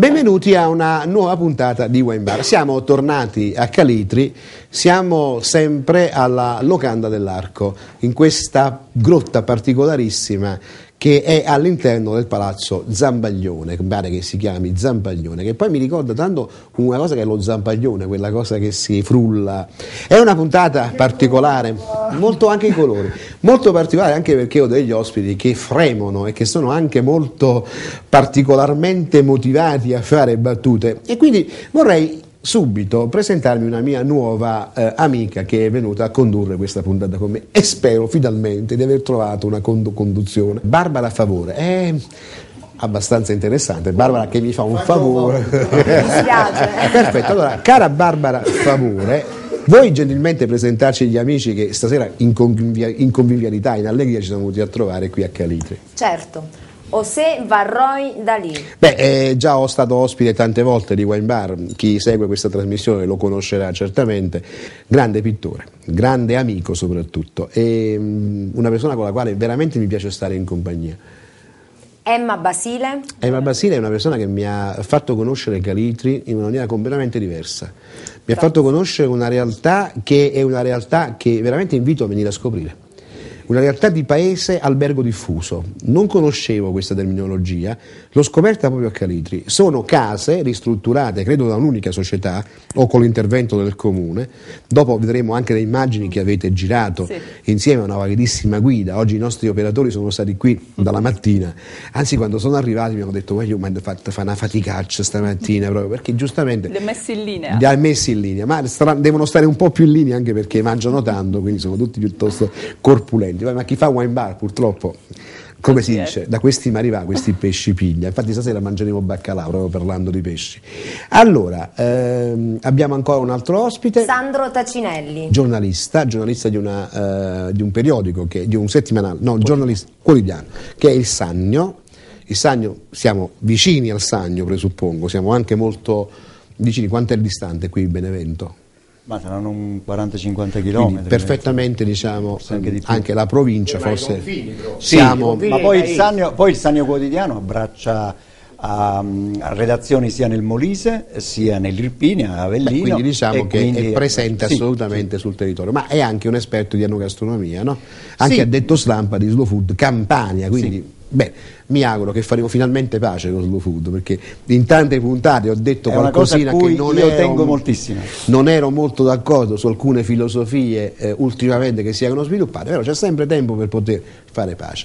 Benvenuti a una nuova puntata di Wine Bar. Siamo tornati a Calitri, siamo sempre alla Locanda dell'Arco, in questa grotta particolarissima che è all'interno del palazzo Zampaglione, che pare che si chiami Zampaglione, che poi mi ricorda tanto una cosa che è lo zampaglione, quella cosa che si frulla. È una puntata particolare, molto anche i colori, molto particolare anche perché ho degli ospiti che fremono e che sono anche molto particolarmente motivati a fare battute, e quindi vorrei subito presentarmi una mia nuova amica che è venuta a condurre questa puntata con me, e spero finalmente di aver trovato una conduzione. Barbara Favore è abbastanza interessante. Barbara che mi fa un favore. Mi spiace. Perfetto, allora cara Barbara Favore, vuoi gentilmente presentarci gli amici che stasera in convivialità, in allegria ci siamo venuti a trovare qui a Calitri? Certo. José Varroy Dalí. Già ho stato ospite tante volte di Wine Bar, chi segue questa trasmissione lo conoscerà certamente. Grande pittore, grande amico soprattutto, e una persona con la quale veramente mi piace stare in compagnia. Emma Basile. Emma Basile è una persona che mi ha fatto conoscere Calitri in una maniera completamente diversa. Mi ha fatto conoscere una realtà che è una realtà che veramente invito a venire a scoprire. Una realtà di paese albergo diffuso. Non conoscevo questa terminologia, l'ho scoperta proprio a Calitri. Sono case ristrutturate, credo da un'unica società o con l'intervento del comune. Dopo vedremo anche le immagini che avete girato insieme a una validissima guida. Oggi i nostri operatori sono stati qui dalla mattina, anzi quando sono arrivati mi hanno detto io mi ho fatto fare una faticaccia stamattina, proprio perché giustamente li ha messi in linea. Li ha messi in linea, ma devono stare un po' più in linea anche perché mangiano tanto, quindi sono tutti piuttosto corpulenti. Ma chi fa wine bar purtroppo, come si dice, da questi mari va, questi pesci piglia. Infatti stasera mangeremo baccalà proprio parlando di pesci. Allora, abbiamo ancora un altro ospite, Sandro Tacinelli, giornalista di un periodico, di un settimanale, no, giornalista quotidiano, che è il Sannio. Il Sannio, siamo vicini al Sannio, presuppongo, siamo anche molto vicini. Quanto è distante qui Benevento? Ma saranno un 40-50 km. Quindi perfettamente, diciamo, anche la provincia forse confini, siamo. Ma poi il Sannio Quotidiano abbraccia a redazioni sia nel Molise sia nell'Irpinia, a Avellino. Quindi diciamo che è presente sì, assolutamente sul territorio, ma è anche un esperto di enogastronomia, no? Anche ha detto stampa di Slow Food Campania, quindi mi auguro che faremo finalmente pace con Slow Food, perché in tante puntate ho detto qualcosina che tengo moltissimo. Non ero molto d'accordo su alcune filosofie ultimamente che si erano sviluppate, però c'è sempre tempo per poter fare pace.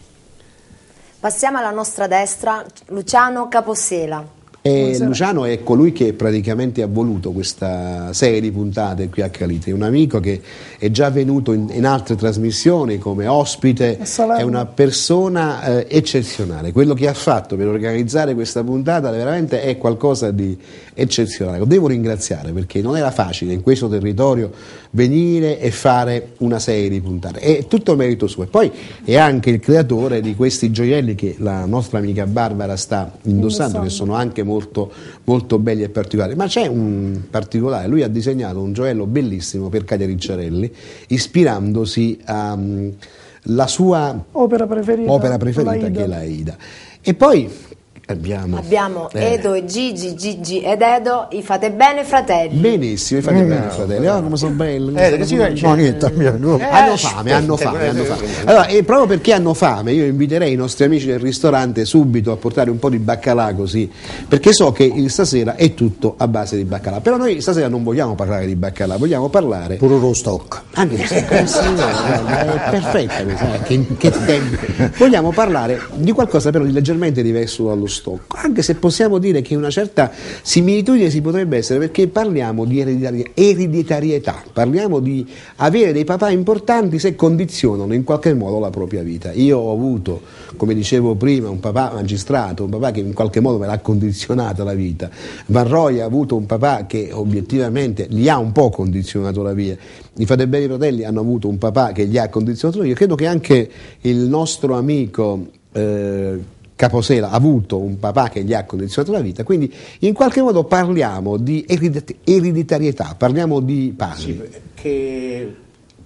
Passiamo alla nostra destra, Luciano Capossela. Luciano è colui che praticamente ha voluto questa serie di puntate qui a Calitri, un amico che è già venuto in altre trasmissioni come ospite, è una persona eccezionale. Quello che ha fatto per organizzare questa puntata veramente è qualcosa di eccezionale. Lo devo ringraziare perché non era facile in questo territorio venire e fare una serie di puntate, è tutto merito suo. E poi è anche il creatore di questi gioielli che la nostra amica Barbara sta indossando, che sono anche molto, molto belli e particolari. Ma c'è un particolare: lui ha disegnato un gioiello bellissimo per Katia Ricciarelli, ispirandosi alla sua opera preferita che è l'Aida. E poi abbiamo Edo e Gigi ed Edo, i fate bene fratelli. Benissimo, i fate bene fratelli. Come sono belli. Hanno fame. Allora, e proprio perché hanno fame io inviterei i nostri amici del ristorante subito a portare un po' di baccalà, così, perché so che stasera è tutto a base di baccalà. Però noi stasera non vogliamo parlare di baccalà, vogliamo parlare pure lo stock. Anche di stock. È perfetta questa, che tempo. Vogliamo parlare di qualcosa però di leggermente diverso dallo stock, anche se possiamo dire che una certa similitudine si potrebbe essere, perché parliamo di ereditarietà, parliamo di avere dei papà importanti se condizionano in qualche modo la propria vita. Io ho avuto, come dicevo prima, un papà magistrato, un papà che in qualche modo me l'ha condizionata la vita. Varroy ha avuto un papà che obiettivamente gli ha un po' condizionato la vita. I Fate Bene Fratelli hanno avuto un papà che gli ha condizionato la vita. Credo che anche il nostro amico Caposela ha avuto un papà che gli ha condizionato la vita, quindi in qualche modo parliamo di ereditarietà, parliamo di padri. Sì, che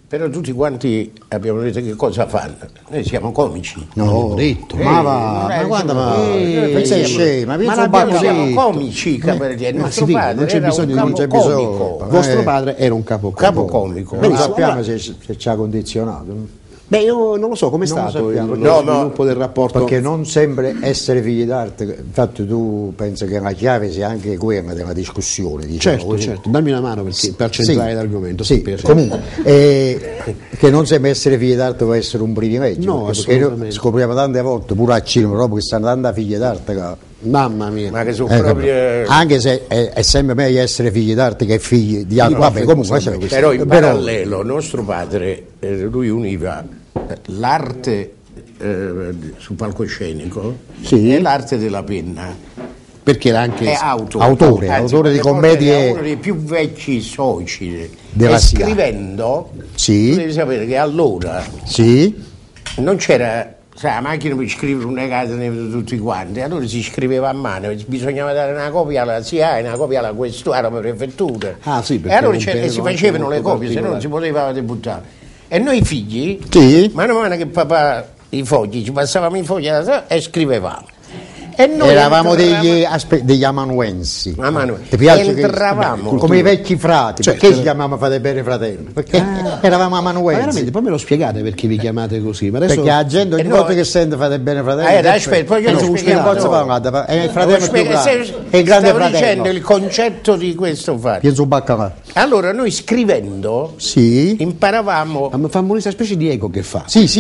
Però tutti quanti abbiamo detto che cosa fanno? Noi siamo comici. No, detto, ma guarda, ma sei scema, siamo comici, il nostro padre era un capocomico. Vostro padre era un capocomico. Non sappiamo se ci ha condizionato. Beh, io non lo so come è stato lo sviluppo del rapporto. Perché non sempre essere figli d'arte, infatti tu pensi che la chiave sia anche quella della discussione, diciamo. Certo, dammi una mano per centrare l'argomento. Sì, comunque, che non sempre essere figli d'arte può essere un privilegio, perché noi scopriamo tante volte, pure a cinema, proprio che stanno tante figlie d'arte. Mamma mia, ma che sono proprio... anche se è sempre meglio essere figli d'arte che figli di altri. Vabbè, comunque, però in parallelo nostro padre, lui univa l'arte sul palcoscenico e l'arte della penna, perché era anche autore di commedie, era uno dei più vecchi soci della scrivendo. Devi sapere che allora non c'era la macchina per scrivere una carta tutti quanti, allora si scriveva a mano, bisognava dare una copia alla SIAE, una copia alla questura, alla prefettura, e allora si facevano le copie, se no non si poteva debuttare. E noi figli, mano a mano che papà i fogli, ci passavamo i fogli e scrivevamo. E noi eravamo degli amanuensi. Entravamo come i vecchi frati. Perché ci chiamavamo Fate Bene Fratelli? Perché eravamo amanuensi. Veramente, poi me lo spiegate perché vi chiamate così? Ma adesso... Perché la gente ogni volta che sente Fate Bene Fratelli aspetta, poi io lo spiego. È il fratello più grande, è il grande fratello. Dicendo il concetto di questo fatto. Pienso baccalà. Allora noi scrivendo imparavamo. Ma fa una specie di eco che fa. Sì,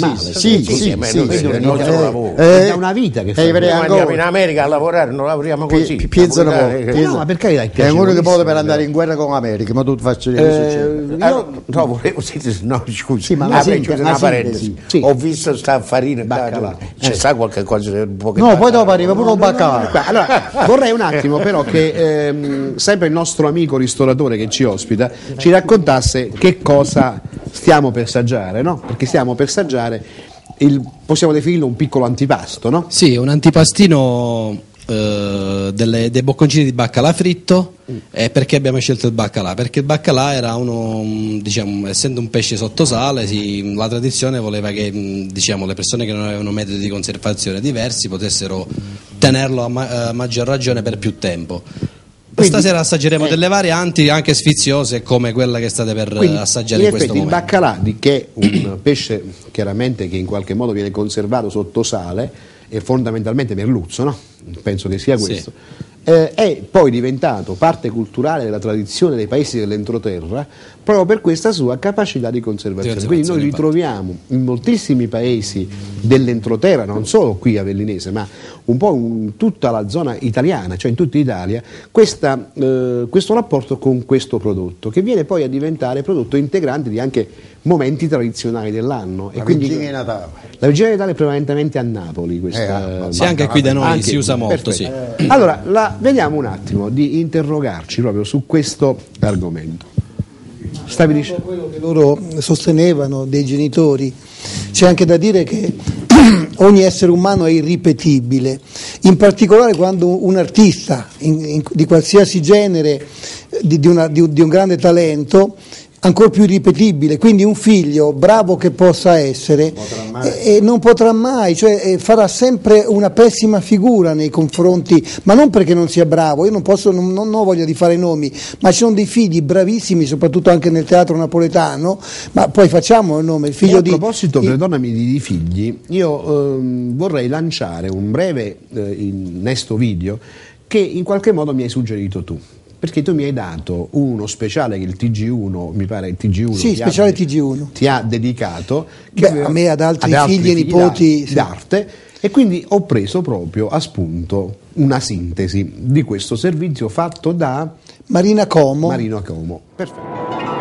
è il nostro lavoro. È una vita che fa. Andiamo in America a lavorare, non lavoriamo così. Pensano no, ma per carità è uno che può per andare in guerra con l'America, ma tu faccio io volevo scusi, una parentesi. Ho visto sta farina baccalà. C'è sta qualche cosa un no, poi dopo arriva pure un baccalà. Allora vorrei un attimo però che sempre il nostro amico ristoratore che ci ospita ci raccontasse che cosa stiamo per assaggiare, no? Perché stiamo per assaggiare possiamo definirlo un piccolo antipasto, no? Sì, un antipastino dei bocconcini di baccalà fritto. Perché abbiamo scelto il baccalà? Perché il baccalà era diciamo, essendo un pesce sotto sale, la tradizione voleva che diciamo, le persone che non avevano metodi di conservazione diversi potessero tenerlo a maggior ragione per più tempo. Stasera assaggeremo delle varianti anche sfiziose come quella che state per assaggiare in questo momento. Il baccalà, che è un pesce chiaramente che in qualche modo viene conservato sotto sale, è fondamentalmente merluzzo, no? Penso che sia questo. È poi diventato parte culturale della tradizione dei paesi dell'entroterra proprio per questa sua capacità di conservazione. Quindi noi ritroviamo in moltissimi paesi dell'entroterra, non solo qui a Vellinese, ma un po' in tutta la zona italiana, cioè in tutta Italia, questo rapporto con questo prodotto, che viene poi a diventare prodotto integrante di anche momenti tradizionali dell'anno. La Vigilia di Natale. La Vigilia di Natale prevalentemente a Napoli. Sì, anche qui da noi si usa molto. Sì. Allora, vediamo un attimo di interrogarci proprio su questo argomento. Stavi dicendo quello che loro sostenevano dei genitori. C'è anche da dire che ogni essere umano è irripetibile, in particolare quando un artista di qualsiasi genere, di un grande talento, ancora più irripetibile, quindi un figlio bravo che possa essere non potrà mai, cioè farà sempre una pessima figura nei confronti, ma non perché non sia bravo, io non ho voglia di fare nomi, ma ci sono dei figli bravissimi, soprattutto anche nel teatro napoletano, ma poi facciamo il nome, il figlio di... A proposito, perdonami, di figli, io vorrei lanciare un breve innesto video che in qualche modo mi hai suggerito tu. Perché tu mi hai dato uno speciale che il TG1, mi pare il TG1, sì, speciale TG1 ti ha dedicato a me, ad altri figli e nipoti d'arte, e quindi ho preso proprio a spunto una sintesi di questo servizio fatto da Marina Como. Perfetto.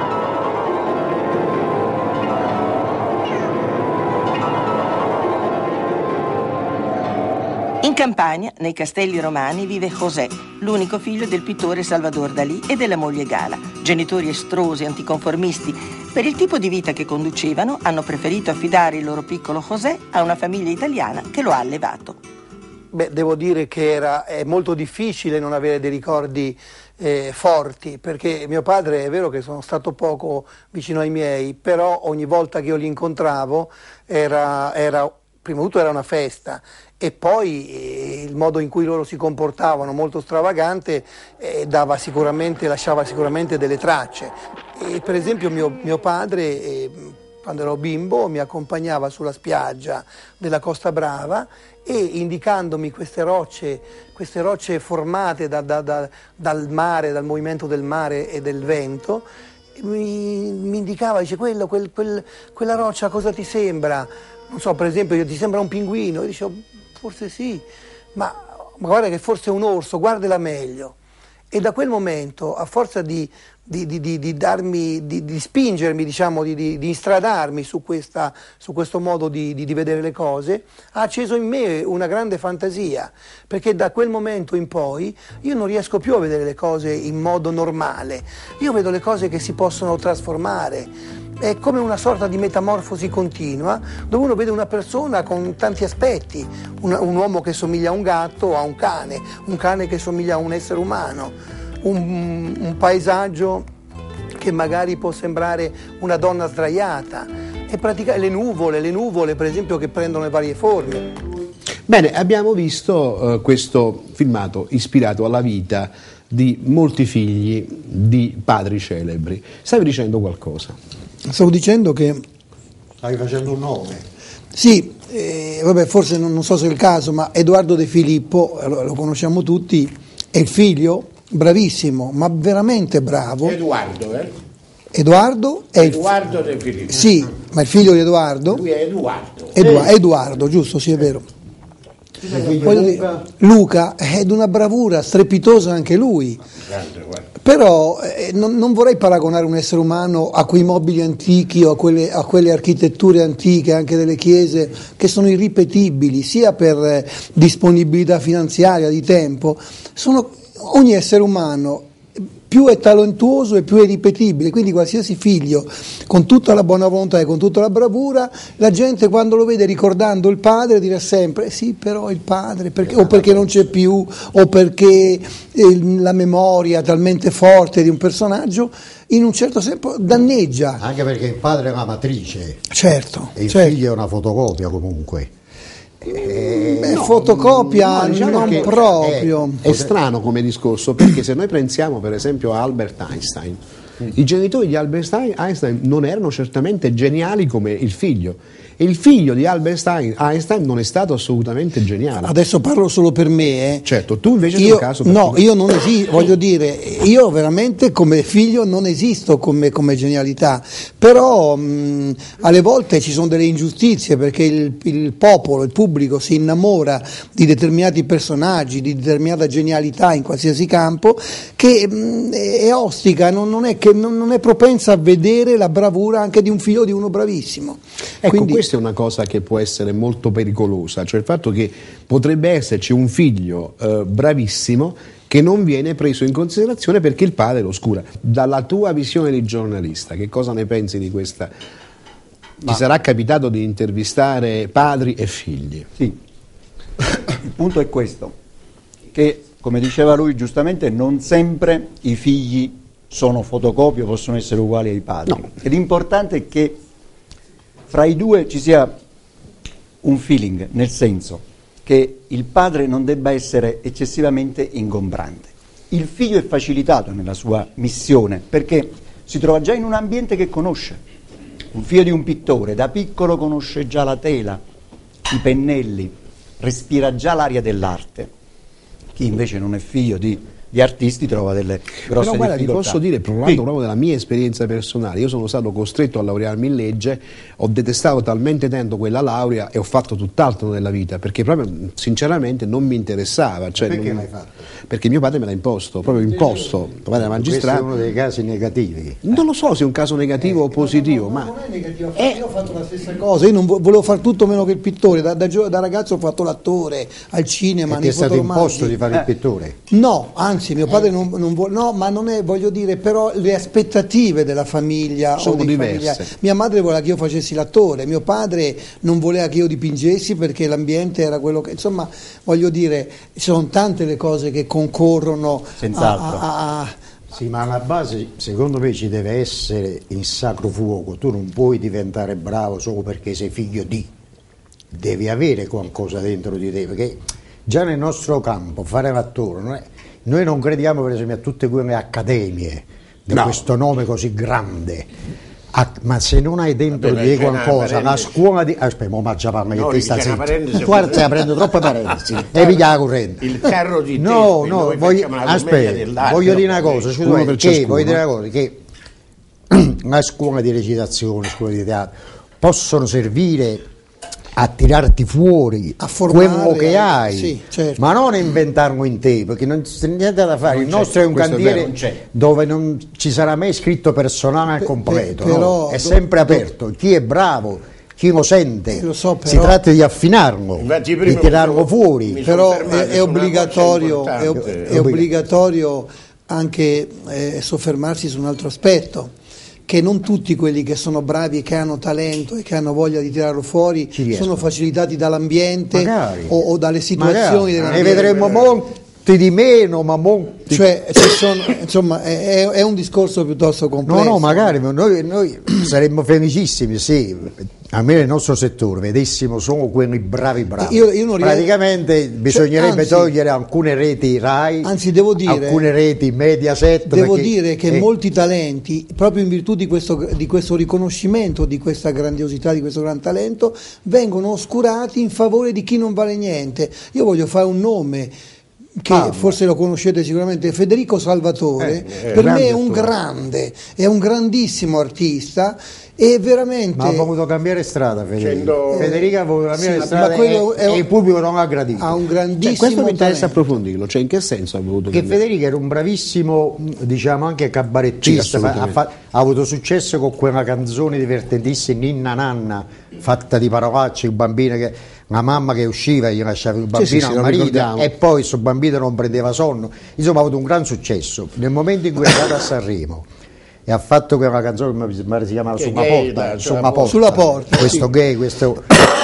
In Campania, nei Castelli Romani, vive José, l'unico figlio del pittore Salvador Dalí e della moglie Gala. Genitori estrosi e anticonformisti, per il tipo di vita che conducevano, hanno preferito affidare il loro piccolo José a una famiglia italiana che lo ha allevato. Beh, devo dire che è molto difficile non avere dei ricordi forti, perché mio padre è vero che sono stato poco vicino ai miei, però ogni volta che io li incontravo era prima di tutto era una festa, e poi il modo in cui loro si comportavano, molto stravagante, lasciava sicuramente delle tracce. E per esempio mio padre, quando ero bimbo, mi accompagnava sulla spiaggia della Costa Brava e indicandomi queste rocce formate dal mare, dal movimento del mare e del vento, mi indicava, dice, quella roccia cosa ti sembra? Non so, per esempio, ti sembra un pinguino? Io dicevo, forse sì, ma guarda che forse è un orso, guardala meglio. E da quel momento, a forza di spingermi, diciamo, di instradarmi su questo modo di vedere le cose, ha acceso in me una grande fantasia, perché da quel momento in poi io non riesco più a vedere le cose in modo normale, io vedo le cose che si possono trasformare. È come una sorta di metamorfosi continua, dove uno vede una persona con tanti aspetti, un uomo che somiglia a un gatto o a un cane che somiglia a un essere umano, un paesaggio che magari può sembrare una donna sdraiata, e le nuvole per esempio, che prendono le varie forme. Bene, abbiamo visto questo filmato ispirato alla vita di molti figli di padri celebri. Stavi dicendo qualcosa? Stavo dicendo che... Stavi facendo un nome. Sì, vabbè, forse non so se è il caso, ma Edoardo De Filippo, lo conosciamo tutti, è il figlio, bravissimo, ma veramente bravo. Edoardo De Filippo. Sì, ma il figlio di Edoardo? Lui è Edoardo. Edoardo, giusto, sì, è vero. Luca è di una bravura strepitosa anche lui. Però non vorrei paragonare un essere umano a quei mobili antichi o a quelle architetture antiche, anche delle chiese, che sono irripetibili, sia per disponibilità finanziaria, di tempo. Ogni essere umano più è talentuoso e più è ripetibile, quindi qualsiasi figlio, con tutta la buona volontà e con tutta la bravura, la gente quando lo vede ricordando il padre dirà sempre sì, però il padre, o perché non c'è più, o perché la memoria talmente forte di un personaggio in un certo senso danneggia. Anche perché il padre è una matrice, certo, e il figlio è una fotocopia comunque. Fotocopia diciamo non proprio. È strano come discorso, perché se noi pensiamo per esempio a Albert Einstein, i genitori di Albert Einstein non erano certamente geniali come il figlio, e il figlio di Albert Einstein non è stato assolutamente geniale. Adesso parlo solo per me. Certo, tu invece sei un caso particolare. No, io non esisto, voglio dire, io veramente come figlio non esisto come genialità, però alle volte ci sono delle ingiustizie, perché il popolo, il pubblico si innamora di determinati personaggi, di determinata genialità in qualsiasi campo, che è ostica, non è propensa a vedere la bravura anche di un figlio di uno bravissimo. Ecco, quindi, questa è una cosa che può essere molto pericolosa, cioè il fatto che potrebbe esserci un figlio bravissimo che non viene preso in considerazione perché il padre lo oscura. Dalla tua visione di giornalista, che cosa ne pensi di questa? Ti sarà capitato di intervistare padri e figli? Sì, il punto è questo, che come diceva lui giustamente non sempre i figli sono fotocopie o possono essere uguali ai padri, no. Ed l'importante è che fra i due ci sia un feeling, nel senso che il padre non debba essere eccessivamente ingombrante. Il figlio è facilitato nella sua missione perché si trova già in un ambiente che conosce. Un figlio di un pittore da piccolo conosce già la tela, i pennelli, respira già l'aria dell'arte. Chi invece non è figlio di artisti trova delle grosse Però guarda, difficoltà. ti posso dire, parlando proprio della mia esperienza personale, io sono stato costretto a laurearmi in legge, ho detestato talmente tanto quella laurea e ho fatto tutt'altro nella vita, perché proprio sinceramente non mi interessava. Cioè, perché l'hai fatto? Perché mio padre me l'ha imposto, proprio imposto. Mio padre era magistrato. Questo è uno dei casi negativi. Non lo so se è un caso negativo o positivo, ma non è negativo, io ho fatto la stessa cosa, io non volevo fare tutto meno che il pittore, da ragazzo ho fatto l'attore al cinema. E ti è stato imposto di fare il pittore? No, anzi anzi mio padre non vuole, no, ma non è, voglio dire, però le aspettative della famiglia sono diverse. Familiari. Mia madre voleva che io facessi l'attore, mio padre non voleva che io dipingessi perché l'ambiente era quello che, insomma, voglio dire, sono tante le cose che concorrono senz'altro. Sì, ma alla base secondo me ci deve essere il sacro fuoco. Tu non puoi diventare bravo solo perché sei figlio di, devi avere qualcosa dentro di te, perché già nel nostro campo fare l'attore, noi non crediamo per esempio a tutte quelle accademie di questo nome così grande. Ma se non hai dentro di te qualcosa, la scuola di. Aspetta, mo mangia parla che ti sta zitto. Guarda, stai aprendo troppe parentesi. E piglia la corrente. Il carro di no, voglio dire una cosa, che la scuola di recitazione, scuola di teatro possono servire a tirarti fuori a formare, quello che hai, sì, certo. Ma non inventarlo in te, perché non c'è niente da fare. Il nostro è un cantiere dove non ci sarà mai scritto personale al completo, però, è sempre aperto. Chi è bravo, chi lo sente, si tratta di affinarlo, di tirarlo fuori. Però è obbligatorio anche soffermarsi su un altro aspetto, che non tutti quelli che sono bravi e che hanno talento e che hanno voglia di tirarlo fuori sono facilitati dall'ambiente o dalle situazioni ne vedremo molti di meno, ma molti. Cioè, insomma, è un discorso piuttosto complesso. No, magari noi saremmo felicissimi, sì. Almeno nel nostro settore vedessimo solo quelli bravi. Io non praticamente bisognerebbe togliere alcune reti Rai, anzi devo dire, alcune reti Mediaset. Devo dire che molti talenti, proprio in virtù di questo riconoscimento, di questa grandiosità, di questo gran talento, vengono oscurati in favore di chi non vale niente. Io voglio fare un nome che forse lo conoscete sicuramente, Federico Salvatore, per me è un grande, è un grandissimo artista. E veramente. Ma ha voluto cambiare strada, Federica ha voluto cambiare strada e il pubblico non ha gradito. Ha un grandissimo questo mi interessa approfondirlo, cioè in che senso ha voluto cambiare? Che Federica era un bravissimo, diciamo, anche cabarettista, ha avuto successo con quella canzone divertentissima Ninna Nanna, fatta di parolacce, il bambino che una mamma che usciva gli lasciava il bambino al marito e poi questo bambino non prendeva sonno, insomma ha avuto un gran successo. Nel momento in cui è andato a Sanremo e ha fatto quella canzone che si chiama Sulla porta, questo gay, questo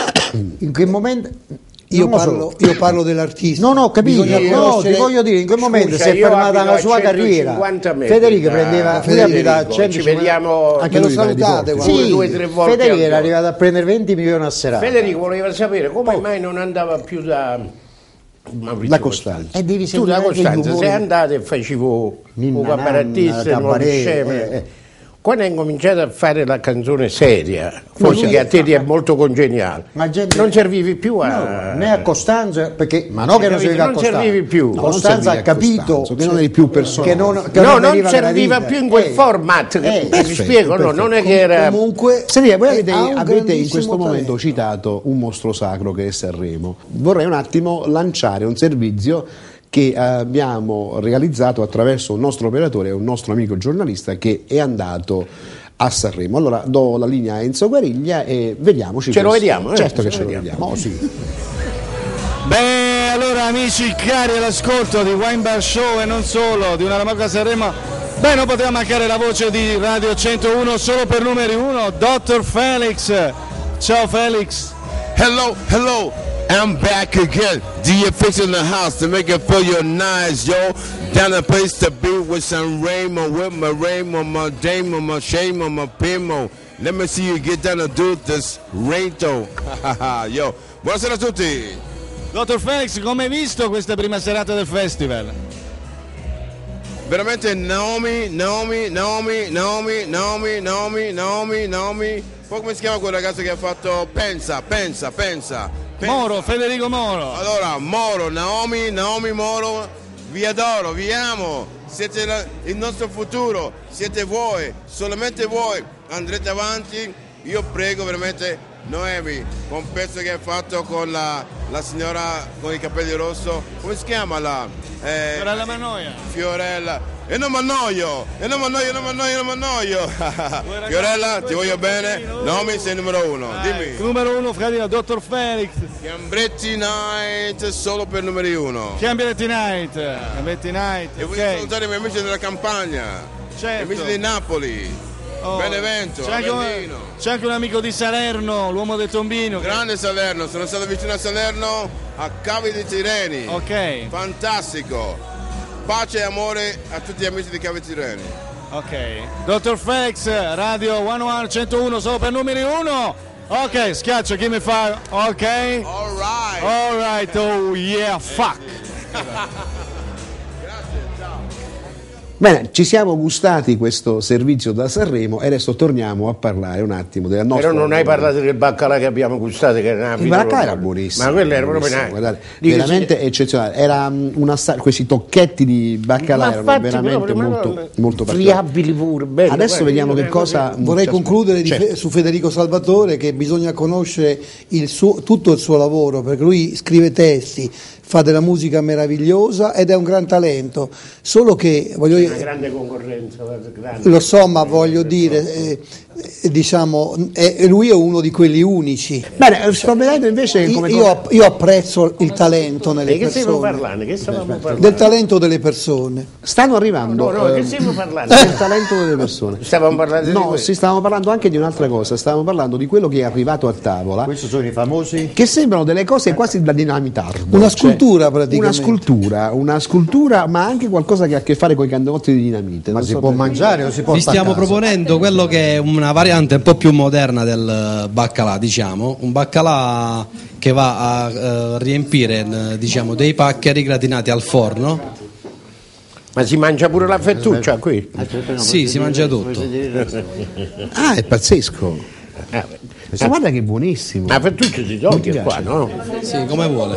in quel momento io parlo dell'artista. No, capito, ti voglio dire, in quel momento si è fermata la sua carriera. Federica prendeva ci vediamo anche lo salutate, due, 3 volte. Federica era arrivata a prendere 20 milioni a serata. Federico voleva sapere come mai non andava più da la Costanza. Tu la Costanza sei andata e facevo un cabarettista quando hai incominciato a fare la canzone seria, forse che a te ti è molto congeniale, non servivi più né a Costanza, perché ma no che non serviva a Costanza, servivi più. Costanza ha capito che non eri più personale, non serviva più in quel format, mi spiego, non è che era. Comunque voi avete in questo momento citato un mostro sacro che è Sanremo. Vorrei un attimo lanciare un servizio che abbiamo realizzato attraverso un nostro operatore e un nostro amico giornalista che è andato a Sanremo. Allora do la linea a Enzo Guariglia e vediamoci. Lo vediamo? Certo che ce lo vediamo. Oh, sì. Beh, allora amici cari all'ascolto di Wine Bar Show e non solo, di Una Ramocca Sanremo, non poteva mancare la voce di Radio 101 solo per numeri 1, Dr. Felix. Ciao Felix. Hello. I'm back again. DFX in the house to make it feel you nice, yo. Down a place to be with Sanremo, with my Ramo, my Damo, my Shamo, my Pimo. Let me see you get down and do this Rento. Yo, buonasera a tutti. Dottor Felix, come hai visto questa prima serata del festival? Veramente Naomi. Poi come si chiama quel ragazzo che ha fatto Pensa. Moro, Federico Moro. Allora, Moro, Naomi Moro, vi adoro, vi amo, siete il nostro futuro, siete voi, solamente voi, andrete avanti, io prego veramente Noemi, con un pezzo che hai fatto con la signora con i capelli rosso, come si chiama Fiorella Mannoia. Fiorella, e non mi annoio. Fiorella, ti voglio bene, Nomi sei il numero 1, dimmi. Numero 1, Fredina, Dr. Felix. Chiambretti Night solo per numeri 1. Chiambretti Night. E voglio salutare i miei amici della campagna, certo. gli amici di Napoli. Benevento, c'è anche un amico di Salerno, l'uomo del tombino. Grande Salerno, sono stato vicino a Salerno a Cavi di Tirreni. Ok. Fantastico. Pace e amore a tutti gli amici di Cavi di Tirreni. Ok. Dr. Felix, Radio 101 solo per numeri 1. Ok, schiaccio chi mi fa. Ok. All right, oh yeah, fuck. Bene, ci siamo gustati questo servizio da Sanremo e adesso torniamo a parlare un attimo della nostra... Però non hai parlato del baccalà che abbiamo gustato, che era il baccalà era buonissimo. Ma quello era proprio veramente eccezionale. Era questi tocchetti di baccalà erano veramente molto friabili pure, bello. Adesso vediamo che cosa... Vorrei concludere su Federico Salvatore, che bisogna conoscere tutto il suo lavoro, perché lui scrive testi, fa della musica meravigliosa ed è un gran talento, solo che una grande concorrenza, grande. Lo so, ma voglio dire, lui è uno di quelli unici. Bene, sto vedendo invece come io apprezzo il talento nelle persone. Che stiamo parlando? Che stavamo parlando? Del talento delle persone. Stanno arrivando. Che stiamo parlando? Del talento delle persone. Stavamo parlando No, stavamo parlando anche di un'altra cosa. Stavamo parlando di quello che è arrivato a tavola. Questi sono i famosi che sembrano delle cose quasi da dinamitardo. Una scultura praticamente. Una scultura, ma anche qualcosa che ha a che fare con i candelotti di dinamite. Ma si può mangiare o si può Vi stiamo proponendo quello che è una variante un po' più moderna del baccalà, diciamo, un baccalà che va a riempire dei paccheri gratinati al forno. Ma si mangia pure la fettuccia qui? Sì, si mangia tutto. Ah, è pazzesco. Guarda che buonissimo. La fettuccia si toglie qua, no? Sì, come vuole.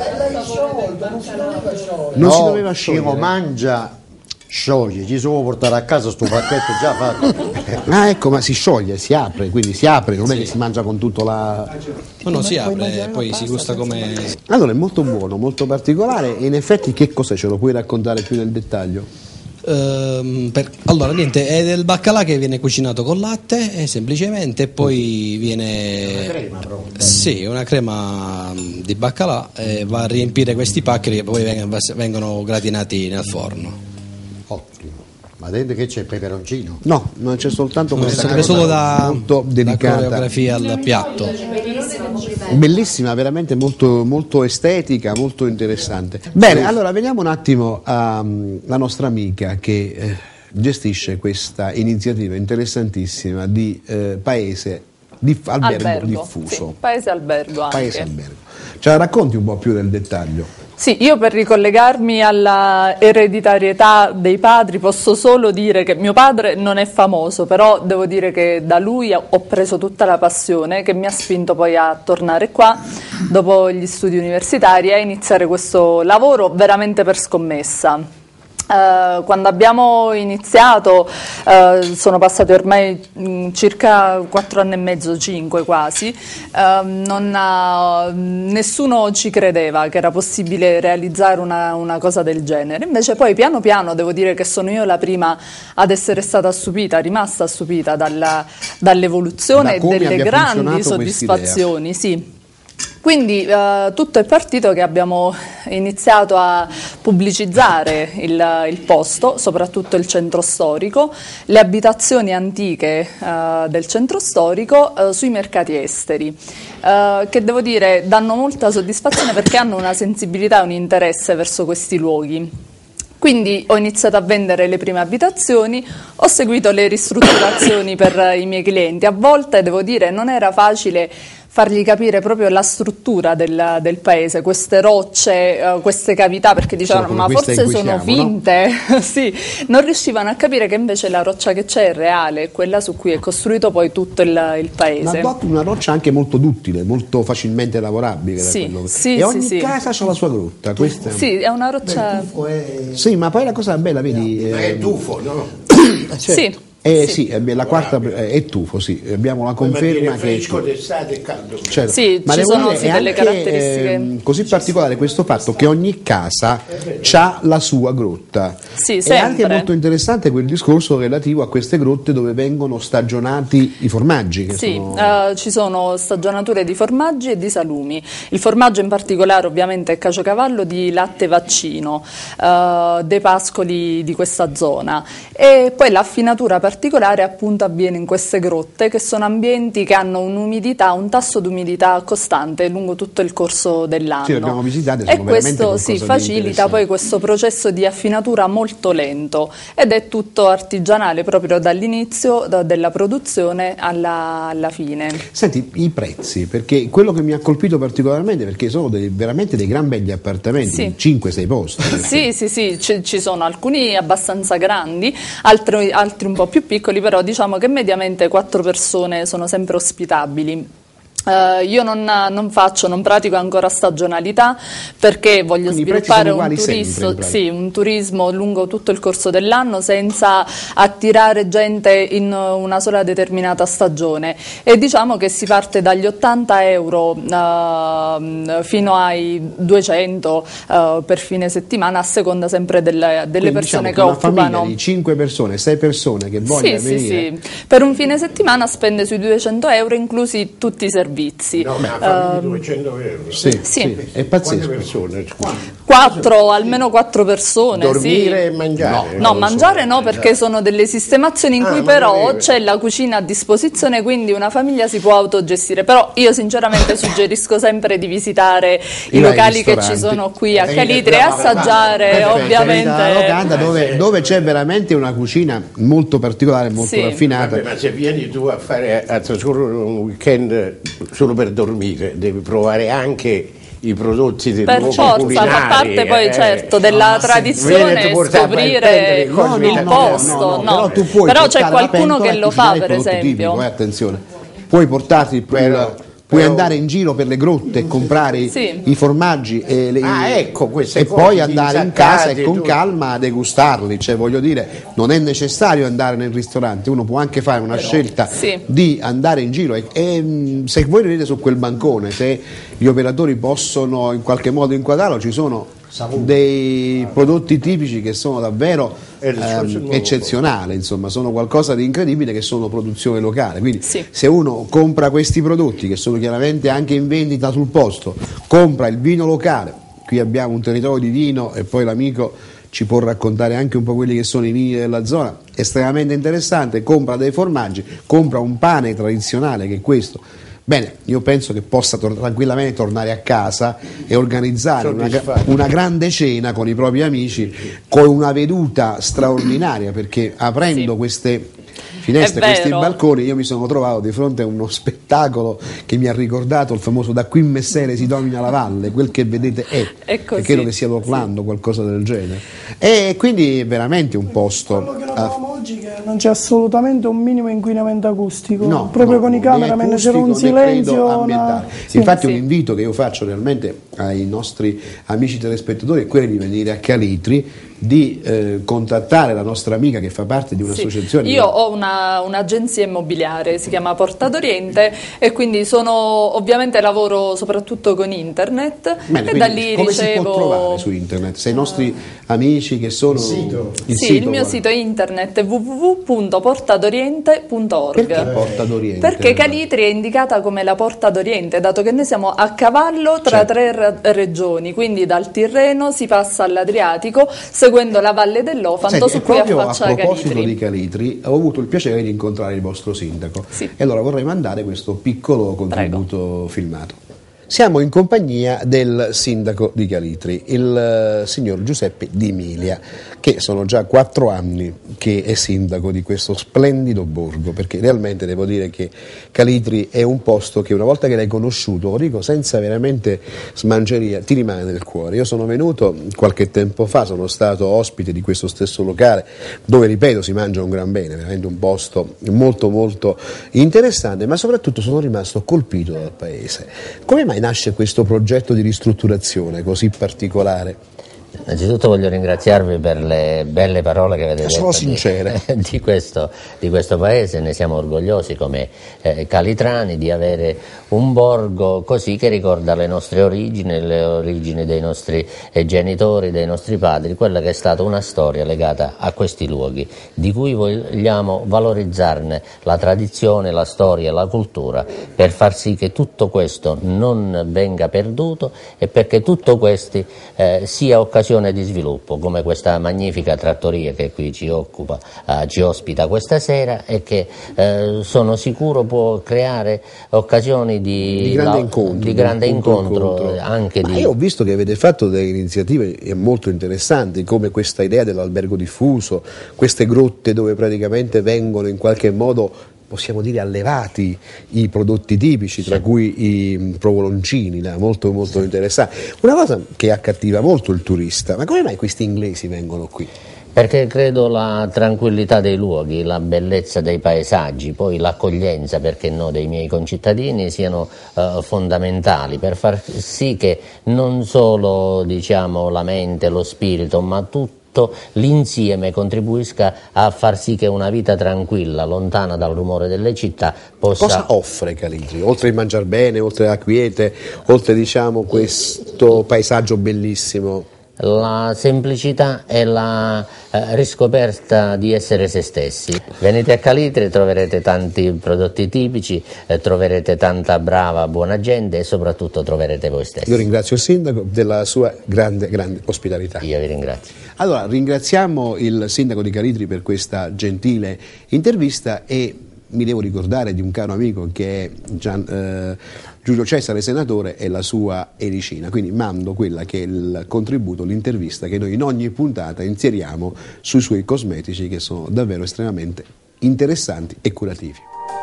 Non si doveva sciogliere. Chi lo mangia scioglie, ci si può portare a casa sto pacchetto già fatto. Ah, ecco, ma si scioglie, si apre, non è che si mangia con tutto la... No, si apre, poi si gusta come... Allora è molto buono, molto particolare e in effetti che cos'è? Ce lo puoi raccontare più nel dettaglio? Allora niente, è del baccalà che viene cucinato con latte semplicemente, e poi viene una crema proprio. Sì, una crema di baccalà, va a riempire questi paccheri che poi vengono gratinati nel forno. Ottimo. Ma dentro che c'è il peperoncino? No, non c'è soltanto questa serve solo molto dedicata. La coreografia al piatto. Bellissima, veramente molto estetica, molto interessante. Bene, allora veniamo un attimo alla nostra amica che gestisce questa iniziativa interessantissima di paese albergo diffuso. Sì, paese albergo anche. Paese albergo. Ce la racconti un po' più nel dettaglio? Sì, io per ricollegarmi alla ereditarietà dei padri posso solo dire che mio padre non è famoso, però devo dire che da lui ho preso tutta la passione che mi ha spinto poi a tornare qua dopo gli studi universitari e a iniziare questo lavoro veramente per scommessa. Quando abbiamo iniziato sono passati ormai circa 4 anni e mezzo, 5 quasi, nessuno ci credeva che era possibile realizzare una cosa del genere, invece poi piano piano devo dire che sono io la prima ad essere stata stupita, rimasta stupita dall'evoluzione e delle grandi soddisfazioni. Sì. Quindi tutto è partito che abbiamo iniziato a pubblicizzare il posto, soprattutto il centro storico, le abitazioni antiche del centro storico sui mercati esteri, che devo dire danno molta soddisfazione perché hanno una sensibilità e un interesse verso questi luoghi. Quindi ho iniziato a vendere le prime abitazioni, ho seguito le ristrutturazioni per i miei clienti. A volte, devo dire, non era facile fargli capire proprio la struttura del paese, queste rocce, queste cavità, perché dicevano ma forse sono finte, no? Sì, non riuscivano a capire che invece la roccia che c'è è reale, è quella su cui è costruito poi tutto il paese. Una roccia anche molto duttile, molto facilmente lavorabile. Sì, e ogni casa ha la sua grotta. Sì, è una roccia... Sì, ma poi la cosa bella, vedi... Ma è tufo, no? Sì. Sì, la quarta è tufo, sì, abbiamo la conferma che fresco d'estate e caldo. Certo. Sì, ma ci devo sono dire, è delle anche, caratteristiche così particolare questo fatto che ogni casa ha la sua grotta. Sì, è sempre. anche molto interessante quel discorso relativo a queste grotte dove vengono stagionati i formaggi. Che sì, sono... ci sono stagionature di formaggi e di salumi. Il formaggio in particolare ovviamente è caciocavallo di latte vaccino, dei pascoli di questa zona, e poi l'affinatura particolare appunto avviene in queste grotte, che sono ambienti che hanno un'umidità, un tasso di umidità costante lungo tutto il corso dell'anno. Sì, le abbiamo visitate, e questo facilita poi questo processo di affinatura molto lento, ed è tutto artigianale proprio dall'inizio della produzione alla fine. Senti, i prezzi, perché quello che mi ha colpito particolarmente, perché sono veramente dei gran begli appartamenti, Sì. 5-6 posti. Sì, ci sono alcuni abbastanza grandi, altri un po' più piccoli, però diciamo che mediamente 4 persone sono sempre ospitabili. Io non pratico ancora stagionalità, perché voglio Quindi sviluppare un turismo lungo tutto il corso dell'anno senza attirare gente in una sola determinata stagione, e diciamo che si parte dagli 80 euro fino ai 200 per fine settimana, a seconda sempre delle persone, diciamo che occupano. Una famiglia di 5 persone, 6 persone che vogliono venire. Sì. Per un fine settimana spende sui 200 euro, inclusi tutti i servizi. No, ma famiglia di 200 euro. Sì, è pazzesco. Quante persone? Almeno 4 persone. Dormire e mangiare? No, mangiare no, perché sono delle sistemazioni in cui però c'è la cucina a disposizione, quindi una famiglia si può autogestire. Però io sinceramente suggerisco sempre di visitare i locali che ci sono qui a Calitri e assaggiare ovviamente. La locanda dove c'è veramente una cucina molto particolare, molto raffinata. Vabbè, ma se vieni tu a trascorrere un weekend solo per dormire, devi provare anche i prodotti del luogo culinari. Fa parte poi certo della tradizione scoprire il posto. No. Però c'è qualcuno che lo fa, per esempio. Tipico, attenzione, puoi portarti puoi andare in giro per le grotte e comprare i formaggi e poi andare in casa e con calma degustarli. Cioè, voglio dire, non è necessario andare nel ristorante, uno può anche fare una scelta di andare in giro e se voi vedete su quel bancone, se gli operatori possono in qualche modo inquadrarlo, ci sono dei prodotti tipici che sono davvero eccezionali, insomma, sono qualcosa di incredibile, che sono produzione locale. Quindi se uno compra questi prodotti, che sono chiaramente anche in vendita sul posto, compra il vino locale, qui abbiamo un territorio di vino e poi l'amico ci può raccontare anche un po' quelli che sono i vini della zona, estremamente interessante, compra dei formaggi, compra un pane tradizionale che è questo. Bene, io penso che possa tranquillamente tornare a casa e organizzare una grande cena con i propri amici, con una veduta straordinaria, perché aprendo queste finestre, questi balconi, io mi sono trovato di fronte a uno spettacolo che mi ha ricordato il famoso "Da qui in Messere si domina la valle", quel che vedete è così, credo che sia l'Orlando, qualcosa del genere, e quindi è veramente un posto. Quello che notavamo oggi che non c'è assolutamente un minimo inquinamento acustico, proprio con i cameraman c'era un silenzio ambientale. Infatti un invito che io faccio realmente ai nostri amici telespettatori è quello di venire a Calitri, di contattare la nostra amica che fa parte di un'associazione. Io ho un'agenzia immobiliare, si chiama Porta d'Oriente, e quindi ovviamente lavoro soprattutto con internet. Bene, e da lì come ricevo... si può trovare su internet? Se i nostri amici che sono il mio sito internet è www.portadoriente.org. Perché Porta d'Oriente? Perché Calitri è indicata come la Porta d'Oriente, dato che noi siamo a cavallo tra 3 regioni, quindi dal Tirreno si passa all'Adriatico, seguendo la Valle dell'Ofanto, su cui affaccia Calitri. A proposito di Calitri, ho avuto il piacere di incontrare il vostro sindaco e allora vorrei mandare questo piccolo contributo filmato. Siamo in compagnia del sindaco di Calitri, il signor Giuseppe Di Emilia, che sono già 4 anni che è sindaco di questo splendido borgo, perché realmente devo dire che Calitri è un posto che una volta che l'hai conosciuto, lo dico senza veramente smanceria, ti rimane nel cuore. Io sono venuto qualche tempo fa, sono stato ospite di questo stesso locale dove, ripeto, si mangia un gran bene, veramente un posto molto molto interessante, ma soprattutto sono rimasto colpito dal paese. Come mai nasce questo progetto di ristrutturazione così particolare? Innanzitutto voglio ringraziarvi per le belle parole che avete sono detto sincere. di questo paese. Ne siamo orgogliosi come calitrani di avere un borgo così che ricorda le nostre origini, le origini dei nostri genitori, dei nostri padri, quella che è stata una storia legata a questi luoghi, di cui vogliamo valorizzarne la tradizione, la storia, la cultura, per far sì che tutto questo non venga perduto e perché tutto questo sia occasione di sviluppo, come questa magnifica trattoria che qui ci ospita questa sera e che sono sicuro può creare occasioni di grande incontro anche Ma di... io ho visto che avete fatto delle iniziative molto interessanti, come questa idea dell'albergo diffuso, queste grotte dove praticamente vengono in qualche modo, possiamo dire, allevati i prodotti tipici, tra cui i provoloncini, molto molto interessante. Una cosa che accattiva molto il turista: ma come mai questi inglesi vengono qui? Perché credo la tranquillità dei luoghi, la bellezza dei paesaggi, poi l'accoglienza, perché no, dei miei concittadini siano fondamentali per far sì che non solo, diciamo, la mente, lo spirito, ma tutto l'insieme contribuisca a far sì che una vita tranquilla, lontana dal rumore delle città, possa... Cosa offre Calitri? Oltre il mangiar bene, oltre la quiete, oltre, diciamo, questo paesaggio bellissimo? La semplicità e la riscoperta di essere se stessi. Venite a Calitri e troverete tanti prodotti tipici, troverete tanta brava, buona gente e soprattutto troverete voi stessi. Io ringrazio il sindaco della sua grande ospitalità. Io vi ringrazio. Allora, ringraziamo il sindaco di Calitri per questa gentile intervista e mi devo ricordare di un caro amico che è Giulio Cesare Senatore e la sua Ericina, quindi mando quella che è il contributo, l'intervista che noi in ogni puntata inseriamo sui suoi cosmetici, che sono davvero estremamente interessanti e curativi.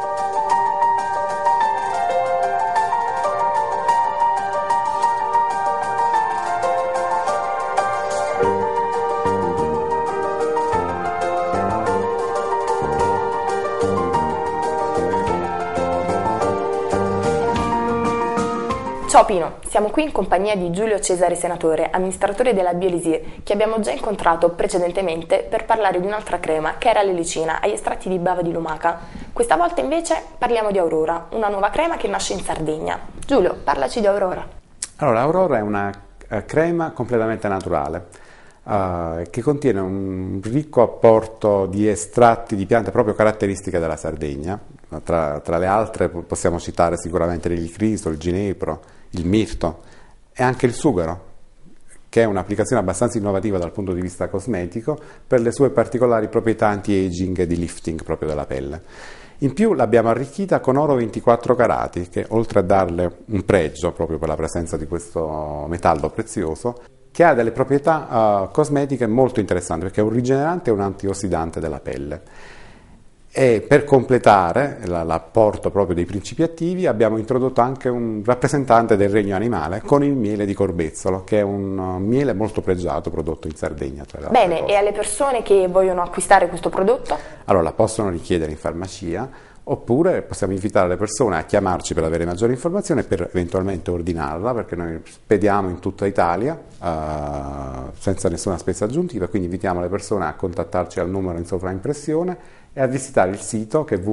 Ciao Pino, siamo qui in compagnia di Giulio Cesare Senatore, amministratore della Bioelisir, che abbiamo già incontrato precedentemente per parlare di un'altra crema che era l'elicina agli estratti di bava di lumaca. Questa volta invece parliamo di Aurora, una nuova crema che nasce in Sardegna. Giulio, parlaci di Aurora. Allora, Aurora è una crema completamente naturale che contiene un ricco apporto di estratti di piante proprio caratteristiche della Sardegna. Tra le altre possiamo citare sicuramente l'elicrisolo, il ginepro, il mirto e anche il sughero, che è un'applicazione abbastanza innovativa dal punto di vista cosmetico per le sue particolari proprietà anti-aging e di lifting proprio della pelle. In più l'abbiamo arricchita con oro 24 carati, che oltre a darle un pregio proprio per la presenza di questo metallo prezioso, che ha delle proprietà cosmetiche molto interessanti, perché è un rigenerante e un antiossidante della pelle. E per completare l'apporto proprio dei principi attivi abbiamo introdotto anche un rappresentante del regno animale con il miele di corbezzolo, che è un miele molto pregiato prodotto in Sardegna. Bene, e alle persone che vogliono acquistare questo prodotto? Allora, la possono richiedere in farmacia, oppure possiamo invitare le persone a chiamarci per avere maggiori informazioni e per eventualmente ordinarla, perché noi spediamo in tutta Italia senza nessuna spesa aggiuntiva, quindi invitiamo le persone a contattarci al numero in sovraimpressione e a visitare il sito che è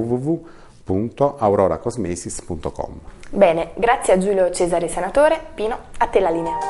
www.auroracosmesis.com. Bene, grazie a Giulio Cesare Senatore. Pino, a te la linea.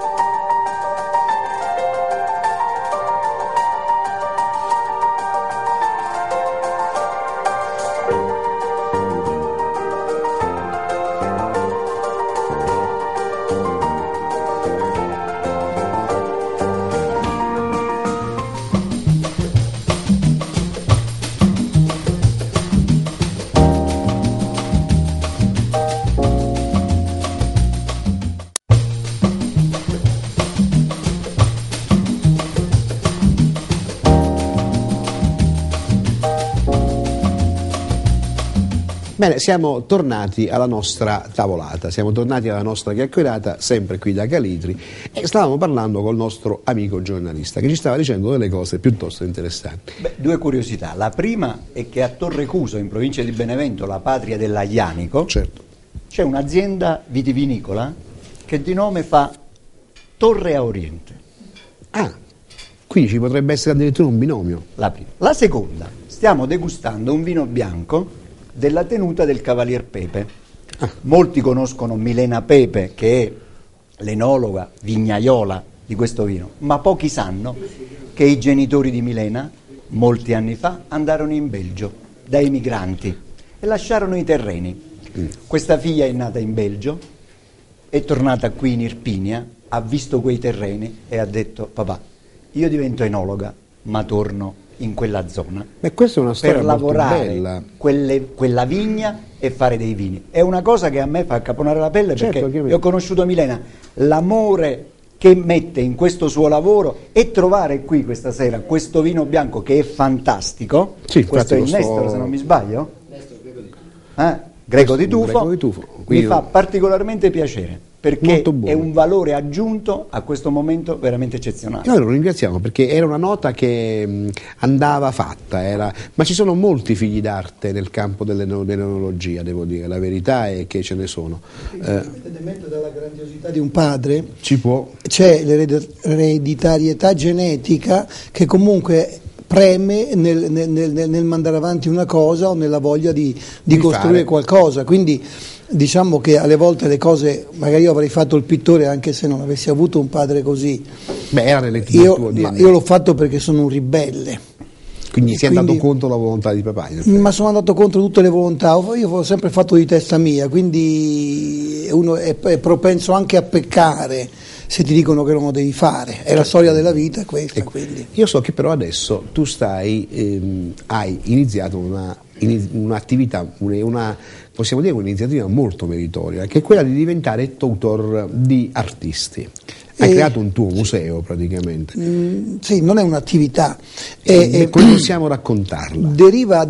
Bene, siamo tornati alla nostra tavolata, siamo tornati alla nostra chiacchierata, sempre qui da Calitri, e stavamo parlando col nostro amico giornalista che ci stava dicendo delle cose piuttosto interessanti. Due curiosità. La prima è che a Torrecuso, in provincia di Benevento, la patria dell'Aglianico, c'è un'azienda vitivinicola che di nome fa Torre a Oriente. Quindi ci potrebbe essere addirittura un binomio. La seconda, stiamo degustando un vino bianco della tenuta del Cavalier Pepe. Molti conoscono Milena Pepe, che è l'enologa vignaiola di questo vino, ma pochi sanno che i genitori di Milena, molti anni fa, andarono in Belgio dai migranti e lasciarono i terreni. Questa figlia è nata in Belgio, è tornata qui in Irpinia, ha visto quei terreni e ha detto: papà, io divento enologa, ma torno in quella zona questa è una storia per molto lavorare bella. Quella vigna e fare dei vini. È una cosa che a me fa caponare la pelle, perché io ho conosciuto Milena, l'amore che mette in questo suo lavoro, e trovare qui questa sera questo vino bianco che è fantastico. Questo è il Nestor, se non mi sbaglio, Greco di Tufo. Mi fa particolarmente piacere, perché è un valore aggiunto a questo momento veramente eccezionale. Noi lo ringraziamo, perché era una nota che andava fatta, ma ci sono molti figli d'arte nel campo dell'enologia, devo dire, la verità è che ce ne sono. Indipendentemente dalla grandiosità di un padre, c'è l'ereditarietà genetica che comunque preme nel mandare avanti una cosa o nella voglia di costruire qualcosa. Quindi diciamo che alle volte le cose, magari io avrei fatto il pittore anche se non avessi avuto un padre così. Era tuo DNA. Io l'ho fatto perché sono un ribelle. Quindi sei andato contro la volontà di papà? Ma sono andato contro tutte le volontà, io ho sempre fatto di testa mia, quindi uno è propenso anche a peccare se ti dicono che non lo devi fare, è la storia della vita questa. Quindi. Io so che però adesso tu hai iniziato un'attività, possiamo dire un'iniziativa molto meritoria, che è quella di diventare tutor di artisti. Hai creato un tuo museo praticamente. Sì, non è un'attività. Come possiamo raccontarla? Deriva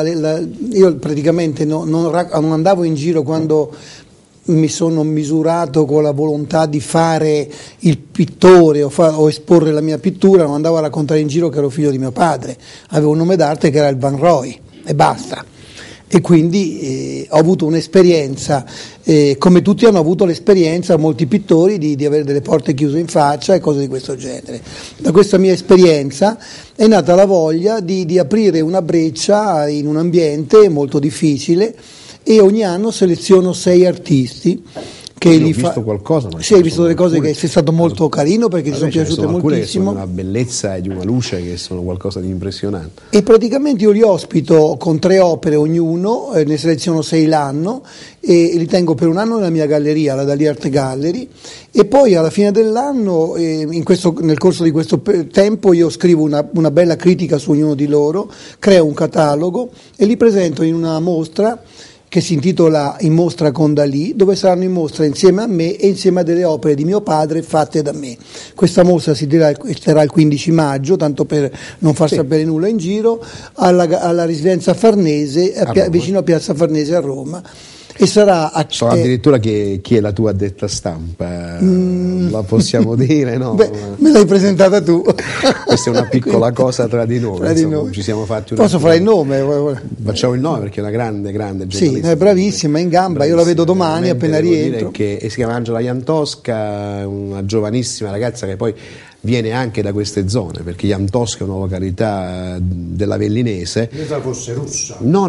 io praticamente non andavo in giro quando mi sono misurato con la volontà di fare il pittore o esporre la mia pittura, non andavo a raccontare in giro che ero figlio di mio padre, avevo un nome d'arte che era il Van Roy e basta. E quindi ho avuto un'esperienza, come tutti hanno avuto l'esperienza, molti pittori, di avere delle porte chiuse in faccia e cose di questo genere. Da questa mia esperienza è nata la voglia di aprire una breccia in un ambiente molto difficile, e ogni anno seleziono 6 artisti. Che ho visto qualcosa, ma sì, hai visto delle cose che sei stato molto carino, perché ti sono piaciute moltissimo. Sono di una bellezza e di una luce che sono qualcosa di impressionante. E praticamente io li ospito con 3 opere ognuno, ne seleziono 6 l'anno e li tengo per un anno nella mia galleria, la Dalí Art Gallery, e poi alla fine dell'anno, nel corso di questo tempo, io scrivo una bella critica su ognuno di loro, creo un catalogo e li presento in una mostra che si intitola In mostra con Dalí, dove saranno in mostra insieme a me e insieme a delle opere di mio padre fatte da me. Questa mostra si terrà il 15 maggio, tanto per non far sapere nulla in giro, alla residenza Farnese, vicino a Piazza Farnese a Roma. E sarà so addirittura chi è la tua addetta stampa, la possiamo dire, no? Beh, me l'hai presentata tu. Questa è una piccola cosa tra di noi. Ci siamo fatti Posso fare il nome? Facciamo il nome, perché è una grande giornalista. Sì, è bravissima, è in gamba, io la vedo domani appena rientro. Che si chiama Angela Jantosca, una giovanissima ragazza che poi viene anche da queste zone, perché Jantosca è una località dell'Avellinese. Pensavo fosse russa. No,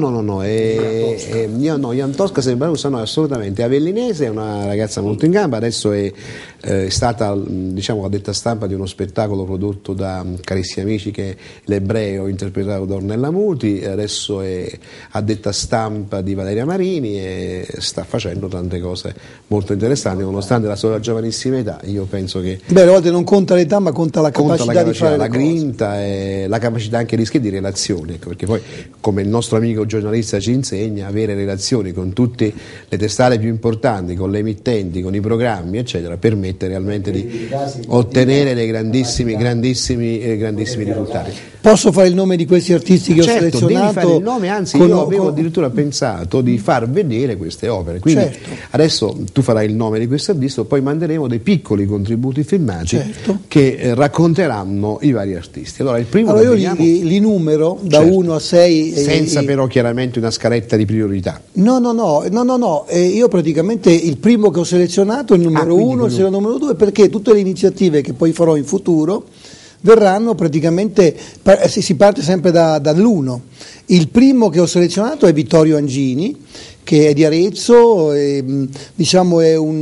Jantosca sembra russa, no, assolutamente avellinese, è una ragazza molto in gamba, adesso è stata, diciamo, addetta stampa di uno spettacolo prodotto da carissimi amici che è L'Ebreo, interpretato da Ornella Muti, adesso è addetta stampa di Valeria Marini e sta facendo tante cose molto interessanti, nonostante la sua giovanissima età. Io penso che a volte non conta l'età, ma conta la capacità di fare la grinta e la capacità anche di relazioni, ecco, perché poi, come il nostro amico giornalista ci insegna, avere relazioni con tutte le testate più importanti, con le emittenti, con i programmi eccetera, permette realmente di ottenere dei grandissimi risultati. Posso fare il nome di questi artisti che ho selezionato? Devi fare il nome, anzi io avevo addirittura pensato di far vedere queste opere, quindi adesso tu farai il nome di questo artista, poi manderemo dei piccoli contributi filmati che che racconteranno i vari artisti. Allora, il primo io li numero da 1 a 6. Senza però chiaramente una scaletta di priorità. No. Io praticamente il primo che ho selezionato è il numero 1, il secondo numero 2, perché tutte le iniziative che poi farò in futuro verranno praticamente, si parte sempre dall'1. Il primo che ho selezionato è Vittorio Angini, che è di Arezzo, diciamo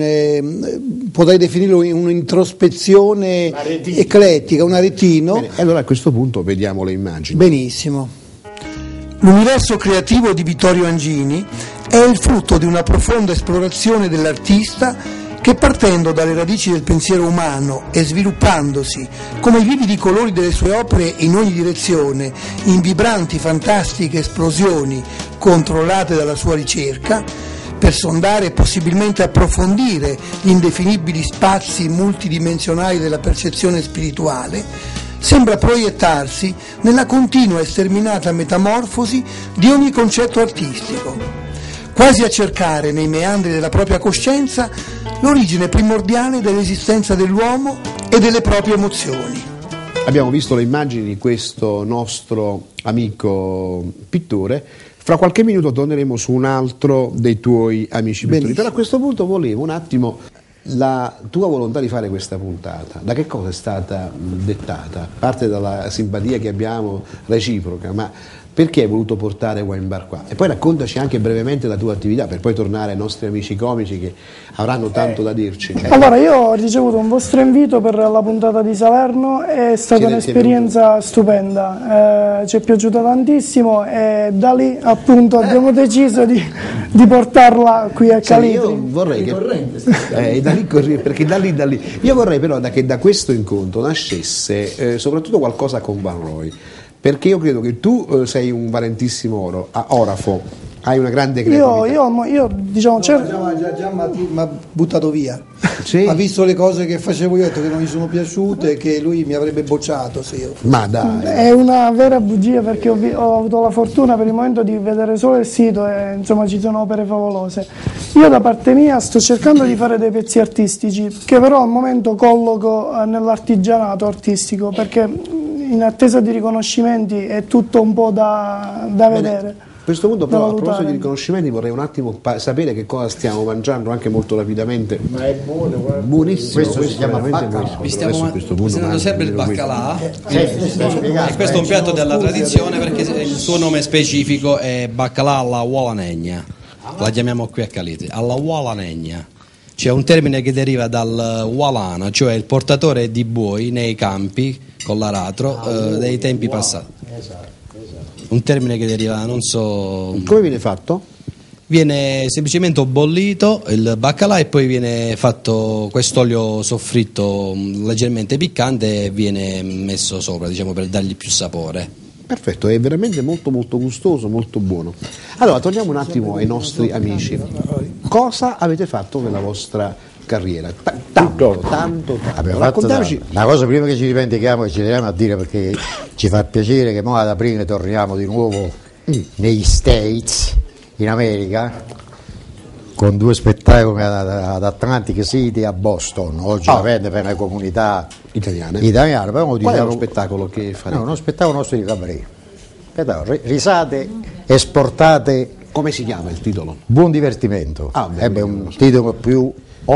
potrei definirlo un'introspezione eclettica, un aretino. Bene, allora a questo punto vediamo le immagini. Benissimo. L'universo creativo di Vittorio Angini è il frutto di una profonda esplorazione dell'artista che, partendo dalle radici del pensiero umano e sviluppandosi come i vividi colori delle sue opere in ogni direzione, in vibranti, fantastiche esplosioni controllate dalla sua ricerca, per sondare e possibilmente approfondire gli indefinibili spazi multidimensionali della percezione spirituale, sembra proiettarsi nella continua e sterminata metamorfosi di ogni concetto artistico, quasi a cercare nei meandri della propria coscienza l'origine primordiale dell'esistenza dell'uomo e delle proprie emozioni. Abbiamo visto le immagini di questo nostro amico pittore. Fra qualche minuto torneremo su un altro dei tuoi amici pittori. Però a questo punto volevo un attimo la tua volontà di fare questa puntata. Da che cosa è stata dettata? A parte dalla simpatia che abbiamo reciproca, ma perché hai voluto portare Wine Bar qua? E poi raccontaci anche brevemente la tua attività, per poi tornare ai nostri amici comici che avranno tanto da dirci. Allora, io ho ricevuto un vostro invito per la puntata di Salerno, è stata un'esperienza stupenda, ci è piaciuta tantissimo e da lì appunto abbiamo deciso di portarla qui a Calitri. Io vorrei perché da lì io vorrei però che da questo incontro nascesse soprattutto qualcosa con Van Roy. Perché io credo che tu sei un valentissimo orafo, hai una grande creatività. Io diciamo già mi ha buttato via. Sì. Ha visto le cose che facevo io, ha detto che non gli sono piaciute, che lui mi avrebbe bocciato se io. Ma dai. È una vera bugia, perché ho avuto la fortuna per il momento di vedere solo il sito e insomma ci sono opere favolose. Io da parte mia sto cercando di fare dei pezzi artistici che però al momento colloco nell'artigianato artistico, perché in attesa di riconoscimenti è tutto un po' da vedere. A questo punto però a proposito di riconoscimenti vorrei un attimo sapere che cosa stiamo mangiando anche molto rapidamente. Ma è buono, guarda. Buonissimo, questo si chiama baccalà. Vi stiamo mangiando sempre il baccalà e questo è un piatto della tradizione perché il suo nome specifico è baccalà alla uolanegna, la chiamiamo qui a Calitri, alla uolanegna. C'è un termine che deriva dal walana, cioè il portatore di buoi nei campi con l'aratro dei tempi passati. Esatto. Un termine che deriva, non so... Come viene fatto? Viene semplicemente bollito il baccalà e poi viene fatto quest'olio soffritto leggermente piccante e viene messo sopra, diciamo, per dargli più sapore. Perfetto, è veramente molto molto gustoso, molto buono. Allora, torniamo un attimo ai nostri amici. Cosa avete fatto nella vostra carriera? Tanto. Raccontaci. Una cosa prima che ci dimentichiamo e ci teniamo a dire, perché ci fa piacere che ad aprile torniamo di nuovo negli States, in America, con 2 spettacoli ad Atlantic City a Boston, oggettivamente per le comunità italiane. Però qual è lo spettacolo che farete? No, uno spettacolo nostro di cabaret. Risate esportate. Come si chiama il titolo? Buon divertimento. Ebbe un titolo più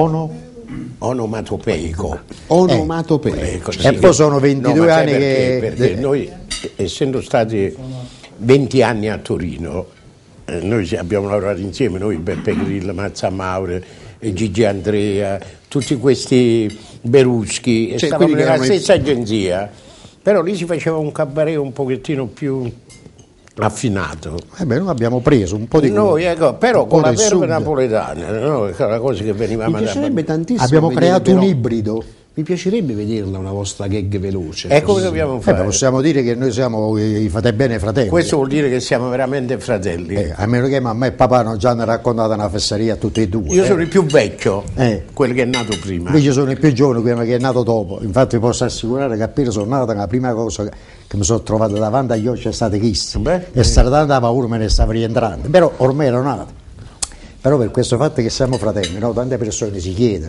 onomatopeico. Onomatopeico. E poi sono 22 anni perché noi, essendo stati 20 anni a Torino, noi abbiamo lavorato insieme, noi Beppe Grillo, Mazza Maure, Gigi Andrea, tutti questi Beruschi, stavamo nella stessa agenzia, però lì si faceva un cabaret un pochettino più affinato. Noi abbiamo preso un po' di però con la verve napoletana, no? La cosa che venivamo mi piacerebbe tantissimo. Abbiamo creato un ibrido. Mi piacerebbe vederla una vostra gag veloce. E come dobbiamo fare? Possiamo dire che noi siamo i fate bene fratelli. Questo vuol dire che siamo veramente fratelli. A meno che mamma e papà non ci hanno raccontato una fesseria tutti e due. Io sono il più vecchio, quello che è nato prima. Invece sono il più giovane, quello che è nato dopo. Infatti posso assicurare che appena sono nata, la prima cosa che mi sono trovato davanti agli occhi è stata chissà. E stata tanta paura, me ne stava rientrando. Però ormai ero nato. Però per questo fatto che siamo fratelli, no? Tante persone si chiedono.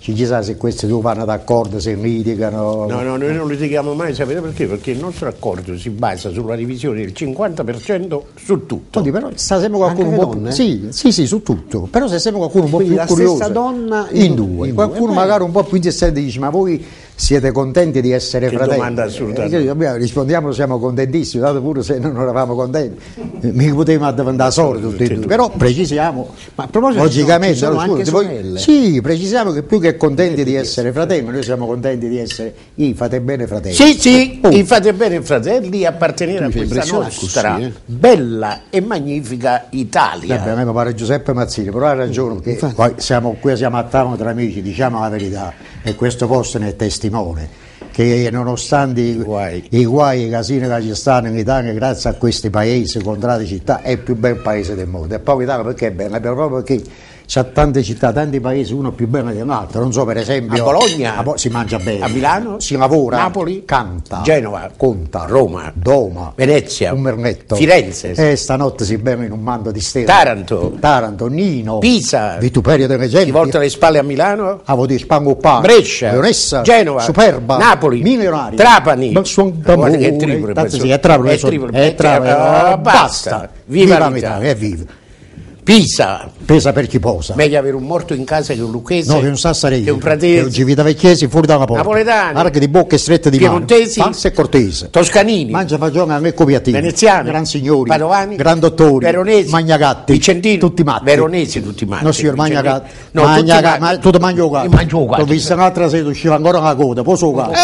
ci chissà se questi due vanno d'accordo, se litigano. No, noi non litighiamo mai, sapete perché? Perché il nostro accordo si basa sulla divisione del 50% su tutto. Oddio, però sta sempre qualcuno un po' donne? sì, su tutto. Però se sempre qualcuno un po' Quindi più la curioso. stessa donna in due. Qualcuno magari un po' più insistente dice: ma voi siete contenti di essere Che fratelli? domanda assolutamente. Rispondiamo, siamo contentissimi, dato pure se non eravamo contenti, mica potevamo diventare sordi tutti e due. Però precisiamo, ma a proposito, logicamente, ci sono allora, anche scusi, sorelle. sì, precisiamo che più che contenti di essere fratelli, noi siamo contenti di essere i fate bene fratelli. Sì, i fate bene fratelli, appartenere a questa nostra così, bella e magnifica Italia. A me pare Giuseppe Mazzini, però ha ragione, perché poi siamo a tavola tra amici, diciamo la verità, e questo posto ne è testimone, che nonostante i guai e i casini che ci stanno in Italia, grazie a questi paesi, contrade città, è il più bel paese del mondo. E poi l'Italia perché è bella? Proprio perché c'ha tante città, tanti paesi, uno più bello di un altro. Non so, per esempio, a Bologna si mangia bene, a Milano si lavora, Napoli, canta, Genova, conta, Roma, Doma, Venezia, un mernetto, Firenze, e stanotte si beve in un mando di stelle, Taranto, Nino, Pisa, Vituperio dei Regenti, ti volta le spalle a Milano, Brescia, Leonessa, Genova, Superba, Napoli, Milionari, Trapani, guarda che è Trapani, basta, viva l'Italia, viva. Pisa per chi posa. Meglio avere un morto in casa che un lucchese, no, che un sassarese, che un pratese, che un civitavecchiesi fuori da una porta, napoletani, arche di bocche strette di mano, piemontesi, false e cortese, toscanini, mangia fagione a me copiatini, veneziani, gran signori, padovani, gran dottori, veronesi, magnagatti, vicentini, tutti matti, veronesi tutti matti, no signor Magnagatti, no, ma tu ti mangi uguale, l'ho visto un'altra sera, usciva ancora una coda, posso uguale,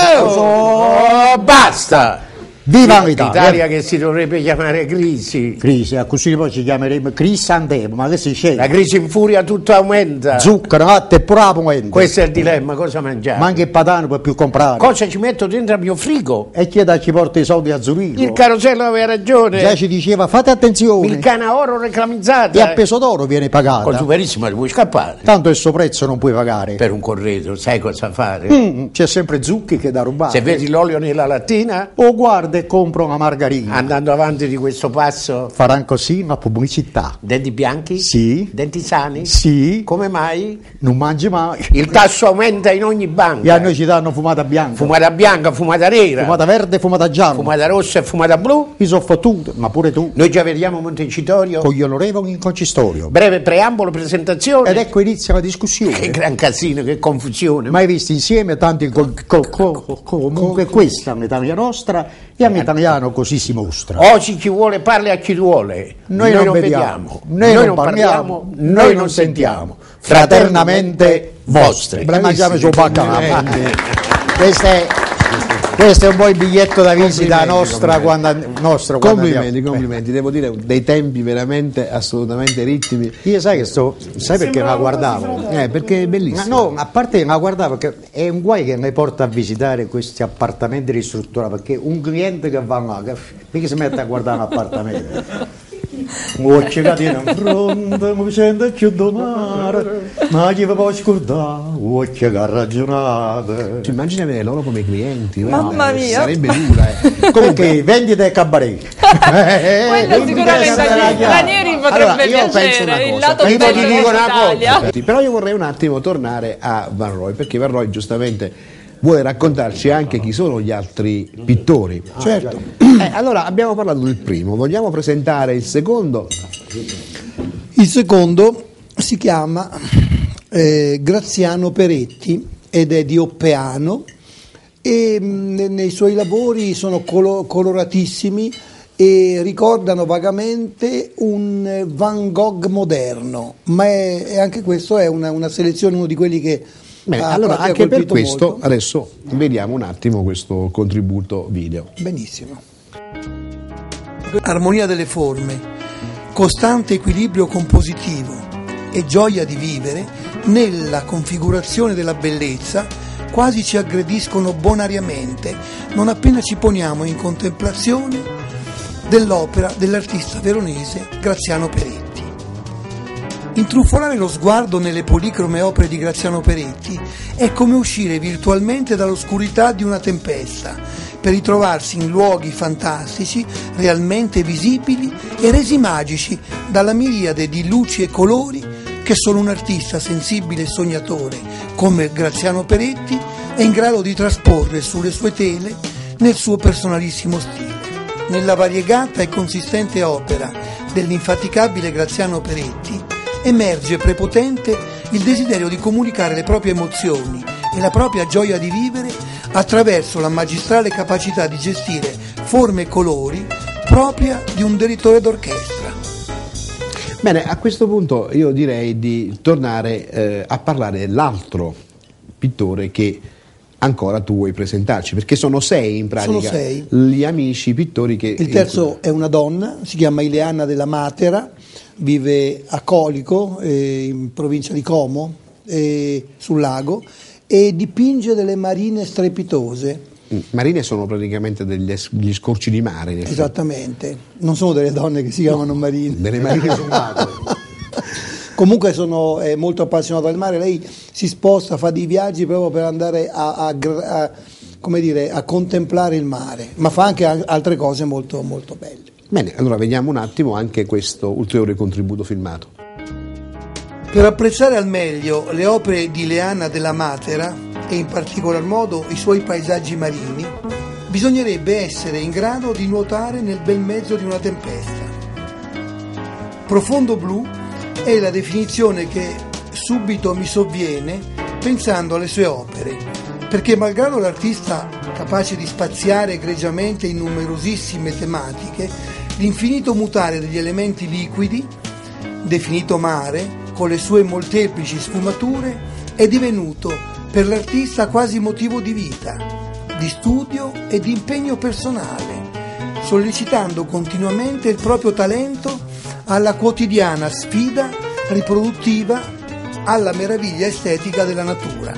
basta. Viva l'Italia! L'Italia che si dovrebbe chiamare crisi. Crisi, a così poi ci chiameremo crisantemo, ma che si sceglie? La crisi in furia tutto aumenta. Zucchero, latte e pure aumenta. Questo è il dilemma, cosa mangiare? Ma anche il patano puoi più comprare. Cosa ci metto dentro al mio frigo? E chi ci porta i soldi a Zurigo? Il carosello aveva ragione. Già ci diceva fate attenzione. Il canna oro reclamizzata. E a peso d'oro viene pagata. Con superissima ti puoi scappare. Tanto il suo prezzo non puoi pagare. Per un corredo, sai cosa fare? C'è sempre Zucchi che da rubare. Se vedi l'olio nella lattina, o guarda e compra una margarina. Andando avanti di questo passo, faranno così una pubblicità. Denti bianchi? Sì. Denti sani? Sì. Come mai? Non mangi mai. Il tasso aumenta in ogni banca. E a noi ci danno fumata bianca. Fumata bianca, fumata nera. Fumata verde, fumata gialla. Fumata rossa e fumata blu. Mi sono fottuto, ma pure tu. Noi già vediamo Montecitorio. Con gli onorevoli in concistorio. Breve preambolo, presentazione. Ed ecco inizia la discussione. Che gran casino, che confusione. Mai visti insieme tanti comunque questa è un'Italia nostra e a un italiano così si mostra. Oggi chi vuole parla a chi vuole. Noi non vediamo, noi non parliamo, noi non sentiamo. Fraternamente vostri. Mangiamo su baccalà. Questo è un po' il biglietto da visita nostra complimenti, devo dire dei tempi veramente assolutamente ritmi. Io sai perché la guardavo? Perché è bellissimo. No, a parte che la guardavo, perché è un guai che mi porta a visitare questi appartamenti ristrutturati, perché un cliente che va là, mica si mette a guardare un appartamento. Occhio che tiene in fronte, mi sento più domare, ma chi vi può scordare, occhio che ha ragionato. Immagina avere loro come clienti, mamma mia, sarebbe dura. Comunque vendita e cabaret. Quello sicuramente agli stranieri potrebbe piacere, il lato bello dell'Italia. Però io vorrei un attimo tornare a Van Roy, perché Van Roy giustamente vuole raccontarci anche chi sono gli altri pittori. Certo. Allora abbiamo parlato del primo, vogliamo presentare il secondo? Il secondo si chiama Graziano Peretti ed è di Oppeano e nei suoi lavori sono coloratissimi e ricordano vagamente un Van Gogh moderno, ma è anche questo è una selezione, uno di quelli che allora anche per questo molto. Adesso vediamo un attimo questo contributo video. Benissimo. Armonia delle forme, costante equilibrio compositivo e gioia di vivere nella configurazione della bellezza quasi ci aggrediscono bonariamente non appena ci poniamo in contemplazione dell'opera dell'artista veronese Graziano Peretti. Intrufolare lo sguardo nelle policrome opere di Graziano Peretti è come uscire virtualmente dall'oscurità di una tempesta per ritrovarsi in luoghi fantastici, realmente visibili e resi magici dalla miriade di luci e colori che perché solo un artista sensibile e sognatore come Graziano Peretti è in grado di trasporre sulle sue tele nel suo personalissimo stile. Nella variegata e consistente opera dell'infaticabile Graziano Peretti emerge prepotente il desiderio di comunicare le proprie emozioni e la propria gioia di vivere attraverso la magistrale capacità di gestire forme e colori propria di un direttore d'orchestra. Bene, a questo punto io direi di tornare a parlare dell'altro pittore che ancora tu vuoi presentarci, perché sono 6 in pratica. Sono 6. Gli amici pittori che... Il terzo è una donna, si chiama Ileana della Matera, vive a Colico, in provincia di Como, sul lago, e dipinge delle marine strepitose. Marine sono praticamente degli scorci di mare. Esattamente, non sono delle donne che si chiamano marine. Delle marine sommate. Comunque è molto appassionata del mare, lei si sposta, fa dei viaggi proprio per andare a contemplare il mare, ma fa anche altre cose molto, molto belle. Bene, allora vediamo un attimo anche questo ulteriore contributo filmato. Per apprezzare al meglio le opere di Ileana della Matera e in particolar modo i suoi paesaggi marini, bisognerebbe essere in grado di nuotare nel bel mezzo di una tempesta. Profondo blu è la definizione che subito mi sovviene pensando alle sue opere, perché malgrado l'artista capace di spaziare egregiamente in numerosissime tematiche, l'infinito mutare degli elementi liquidi, definito mare, con le sue molteplici sfumature, è divenuto per l'artista quasi motivo di vita, di studio e di impegno personale, sollecitando continuamente il proprio talento alla quotidiana sfida riproduttiva, alla meraviglia estetica della natura.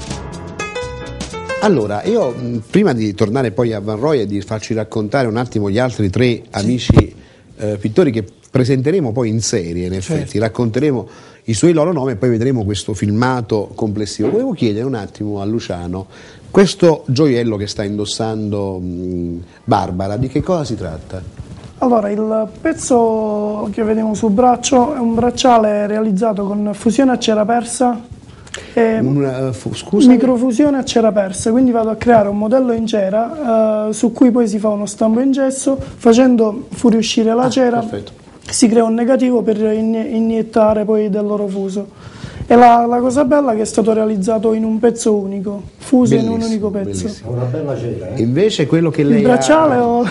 Allora, io prima di tornare poi a Van Roy e di farci raccontare un attimo gli altri 3 amici pittori che presenteremo poi in serie, in effetti, racconteremo i suoi loro nomi e poi vedremo questo filmato complessivo. Volevo chiedere un attimo a Luciano, questo gioiello che sta indossando Barbara, di che cosa si tratta? Allora, il pezzo che vediamo sul braccio è un bracciale realizzato con fusione a cera persa e microfusione a cera persa, quindi vado a creare un modello in cera su cui poi si fa uno stampo in gesso, facendo fuoriuscire la cera. Perfetto. Si crea un negativo per iniettare poi del loro fuso. E la cosa bella è che è stato realizzato in un pezzo unico, fuso in un unico pezzo. Bellissimo. Una bella cera. Invece quello che lei il bracciale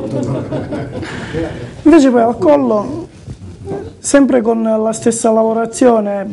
invece poi al collo, sempre con la stessa lavorazione,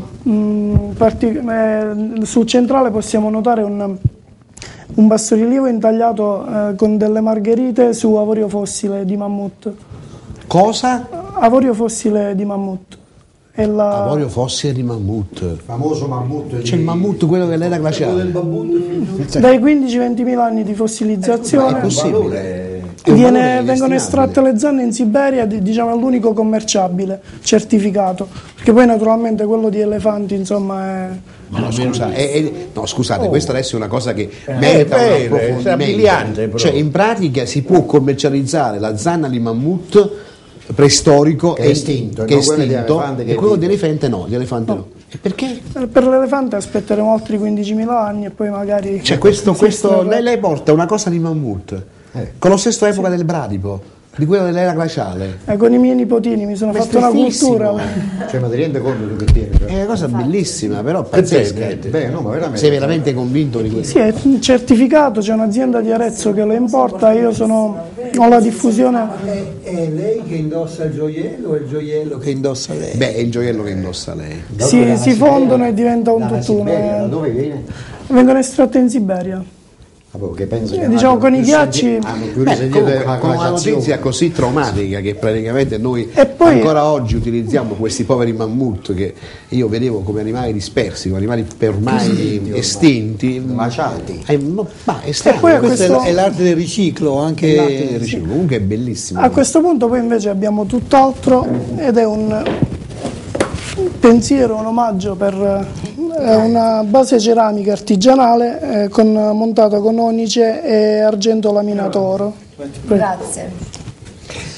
sul centrale possiamo notare un bassorilievo intagliato con delle margherite su avorio fossile di mammut. Cosa? Avorio fossile di mammut. Avorio fossile di mammut. Il famoso mammut. C'è il mammut, quello dell'era glaciale. Dai 15-20.000 anni di fossilizzazione. È possibile. Vengono estratte le zanne in Siberia, diciamo è l'unico commerciabile certificato, perché poi naturalmente quello di elefanti insomma è... Scusate, questa adesso è una cosa che merita un approfondimento. Cioè, in pratica si può commercializzare la zanna di mammut preistorico che è estinto, e quello di elefante no. E perché? Per l'elefante aspetteremo altri 15.000 anni e poi magari... Cioè lei porta una cosa di mammut con lo stesso epoca del bradipo, di quella dell'era glaciale. Con i miei nipotini mi sono fatto una cultura. Cioè, ma ti rende conto tu che tieni? È una cosa bellissima, però pazzesca. Sei veramente convinto di questo? Sì, è certificato, c'è un'azienda di Arezzo che lo importa, ho la diffusione. È lei che indossa il gioiello o è il gioiello che indossa lei? Beh, è il gioiello che indossa lei. Si fondono e diventa un tutt'uno. Dove viene? Vengono estratte in Siberia. Che penso che diciamo con i ghiacci con una notizia così traumatica che praticamente noi ancora oggi utilizziamo questi poveri mammut che io vedevo come animali dispersi, come animali ormai estinti, maciati. E poi questa è l'arte del riciclo, anche l'arte del riciclo, comunque è bellissimo. A questo punto poi invece abbiamo tutt'altro ed è un pensiero, un omaggio per una base ceramica artigianale montata con onice e argento laminato oro. Grazie.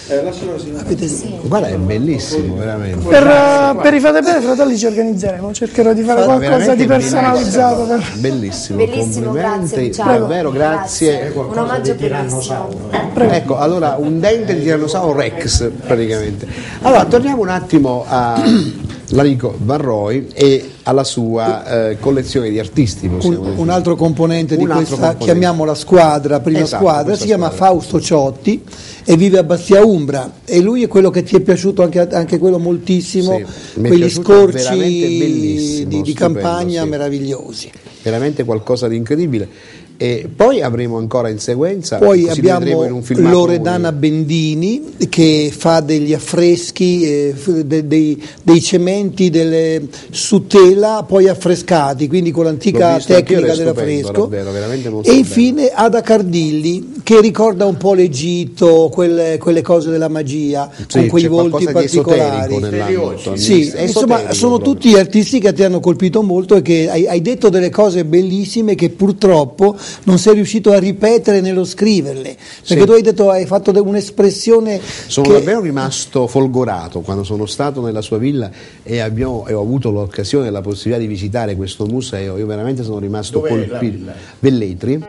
Guarda, è bellissimo, veramente. Per i Fate Bene Fratelli ci organizzeremo, cercherò di fare qualcosa di personalizzato. Bellissimo, complimenti, davvero grazie. Un omaggio bellissimo. Ecco, allora un dente di tirannosauro Rex praticamente. Allora torniamo un attimo a Larico Vanroy e alla sua collezione di artisti. Un altro componente di questa, chiamiamola squadra, prima squadra, si chiama Fausto Ciotti e vive a Bastia Umbra, e lui è quello che ti è piaciuto anche quello moltissimo, quegli scorci di campagna meravigliosi. Veramente qualcosa di incredibile. E poi avremo ancora in sequenza, poi abbiamo Loredana Bendini che fa degli affreschi, dei cementi su tela poi affrescati, quindi con l'antica tecnica dell'affresco, e infine Ada Cardilli che ricorda un po' l'Egitto, quelle cose della magia, con quei volti particolari. Sì, insomma sono tutti artisti che ti hanno colpito molto e che hai detto delle cose bellissime che purtroppo non sei riuscito a ripetere nello scriverle, perché tu hai detto, hai fatto un'espressione. Sono davvero rimasto folgorato quando sono stato nella sua villa e ho avuto l'occasione e la possibilità di visitare questo museo. Io veramente sono rimasto colpito. Velletri.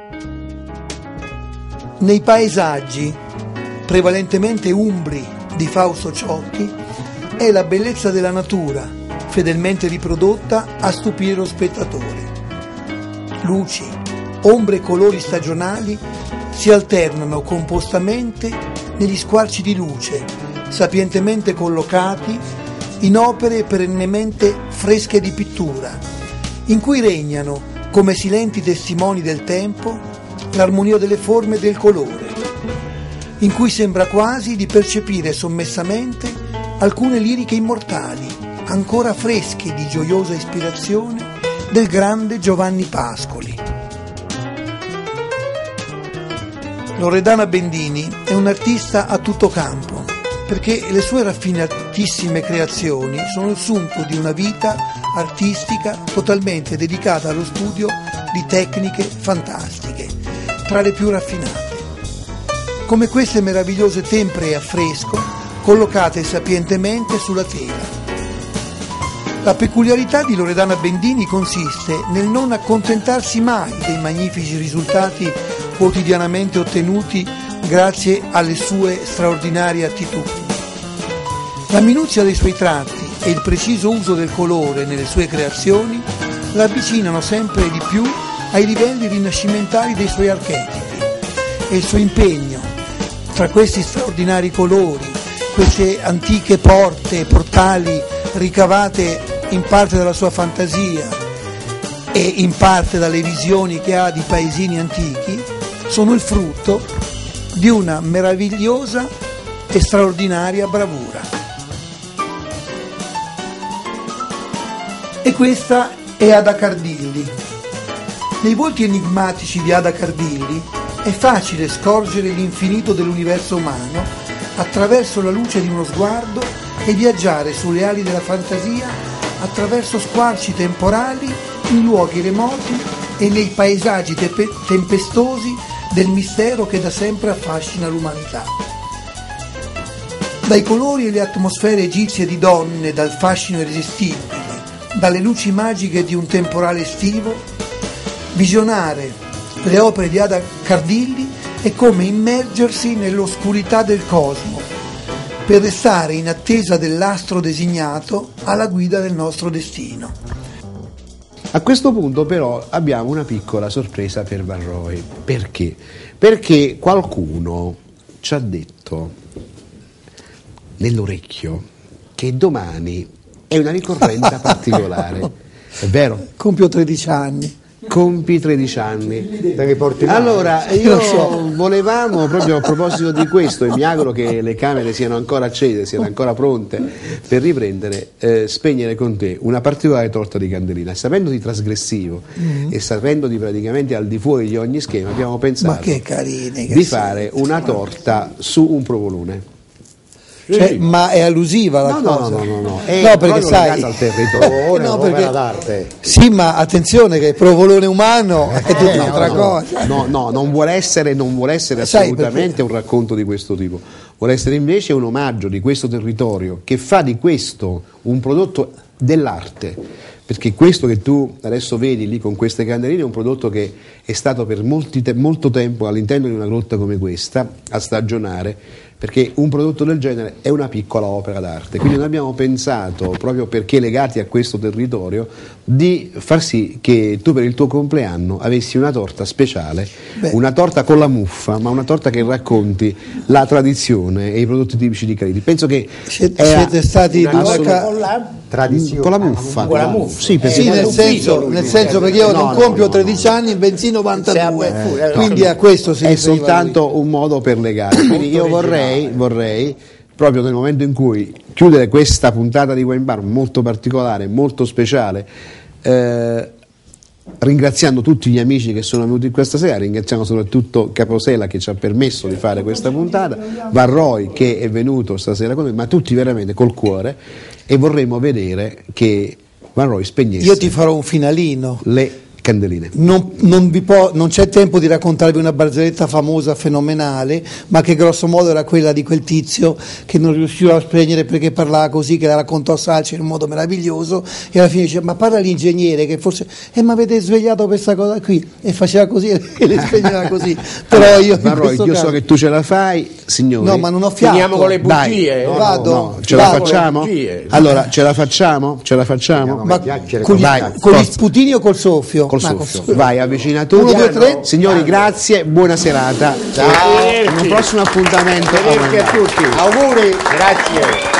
Nei paesaggi prevalentemente umbri di Fausto Ciotti è la bellezza della natura fedelmente riprodotta a stupire lo spettatore. Luci, ombre e colori stagionali si alternano compostamente negli squarci di luce, sapientemente collocati in opere perennemente fresche di pittura, in cui regnano, come silenti testimoni del tempo, l'armonia delle forme e del colore, in cui sembra quasi di percepire sommessamente alcune liriche immortali, ancora fresche di gioiosa ispirazione del grande Giovanni Pascoli. Loredana Bendini è un'artista a tutto campo, perché le sue raffinatissime creazioni sono il sunto di una vita artistica totalmente dedicata allo studio di tecniche fantastiche, tra le più raffinate, come queste meravigliose tempere a fresco collocate sapientemente sulla tela. La peculiarità di Loredana Bendini consiste nel non accontentarsi mai dei magnifici risultati quotidianamente ottenuti grazie alle sue straordinarie attitudini. La minuzia dei suoi tratti e il preciso uso del colore nelle sue creazioni la avvicinano sempre di più ai livelli rinascimentali dei suoi archetipi, e il suo impegno tra questi straordinari colori, queste antiche porte e portali ricavate in parte dalla sua fantasia e in parte dalle visioni che ha di paesini antichi, sono il frutto di una meravigliosa e straordinaria bravura. E questa è Ada Cardilli. Nei volti enigmatici di Ada Cardilli è facile scorgere l'infinito dell'universo umano attraverso la luce di uno sguardo e viaggiare sulle ali della fantasia attraverso squarci temporali in luoghi remoti e nei paesaggi tempestosi del mistero che da sempre affascina l'umanità. Dai colori e le atmosfere egizie di donne, dal fascino irresistibile, dalle luci magiche di un temporale estivo, visionare le opere di Ada Cardilli è come immergersi nell'oscurità del cosmo, per restare in attesa dell'astro designato alla guida del nostro destino. A questo punto però abbiamo una piccola sorpresa per Vanroy. Perché? Perché qualcuno ci ha detto nell'orecchio che domani è una ricorrenza particolare. È vero? Compio 13 anni. Compi 13 anni. Allora io volevamo, proprio a proposito di questo, e mi auguro che le camere siano ancora accese, siano ancora pronte per riprendere, spegnere con te una particolare torta di candelina. Sapendoti trasgressivo e sapendoti praticamente al di fuori di ogni schema, abbiamo pensato Ma che carine, di fare una torta su un provolone. Cioè, ma è allusiva la cosa? No, perché sai, al territorio, perché, d'arte. sì, ma attenzione che il provolone umano è tutta un'altra cosa. No, non vuole essere assolutamente un racconto di questo tipo, vuole essere invece un omaggio di questo territorio che fa di questo un prodotto dell'arte, perché questo che tu adesso vedi lì con queste candeline è un prodotto che è stato per molto tempo all'interno di una grotta come questa a stagionare, perché un prodotto del genere è una piccola opera d'arte. Quindi noi abbiamo pensato, proprio perché legati a questo territorio, di far sì che tu per il tuo compleanno avessi una torta speciale, una torta con la muffa, ma una torta che racconti la tradizione e i prodotti tipici di Caliti. Penso che siete stati con la tradizione, con la muffa. Con la muffa. Sì, nel senso perché io non compio 13 anni, bensì 92, quindi a questo si è soltanto un modo per legare. Quindi io vorrei proprio nel momento in cui chiudere questa puntata di Wine Bar molto particolare, molto speciale, ringraziando tutti gli amici che sono venuti questa sera, ringraziamo soprattutto Caposella che ci ha permesso di fare questa puntata, Varroi che è venuto stasera con noi, ma tutti veramente col cuore, e vorremmo vedere che Varroi spegnesse. Io ti farò un finalino. Le candeline. Non c'è tempo di raccontarvi una barzelletta famosa, fenomenale, ma che grosso modo era quella di quel tizio che non riusciva a spegnere perché parlava così, che la raccontò a Salci in un modo meraviglioso, e alla fine dice: ma parla l'ingegnere che forse mi avete svegliato per questa cosa qui, e faceva così e le spegneva così. Però io so che tu ce la fai, signori. No, ma non ho fiato. Finiamo con le bugie. La facciamo? Allora, ce la facciamo? Ma con gli sputini o col soffio? Vai, avvicina tutti. 1, 2, 3. Signori, grazie, buona serata. Ciao. Un prossimo appuntamento. A tutti. Auguri. Grazie.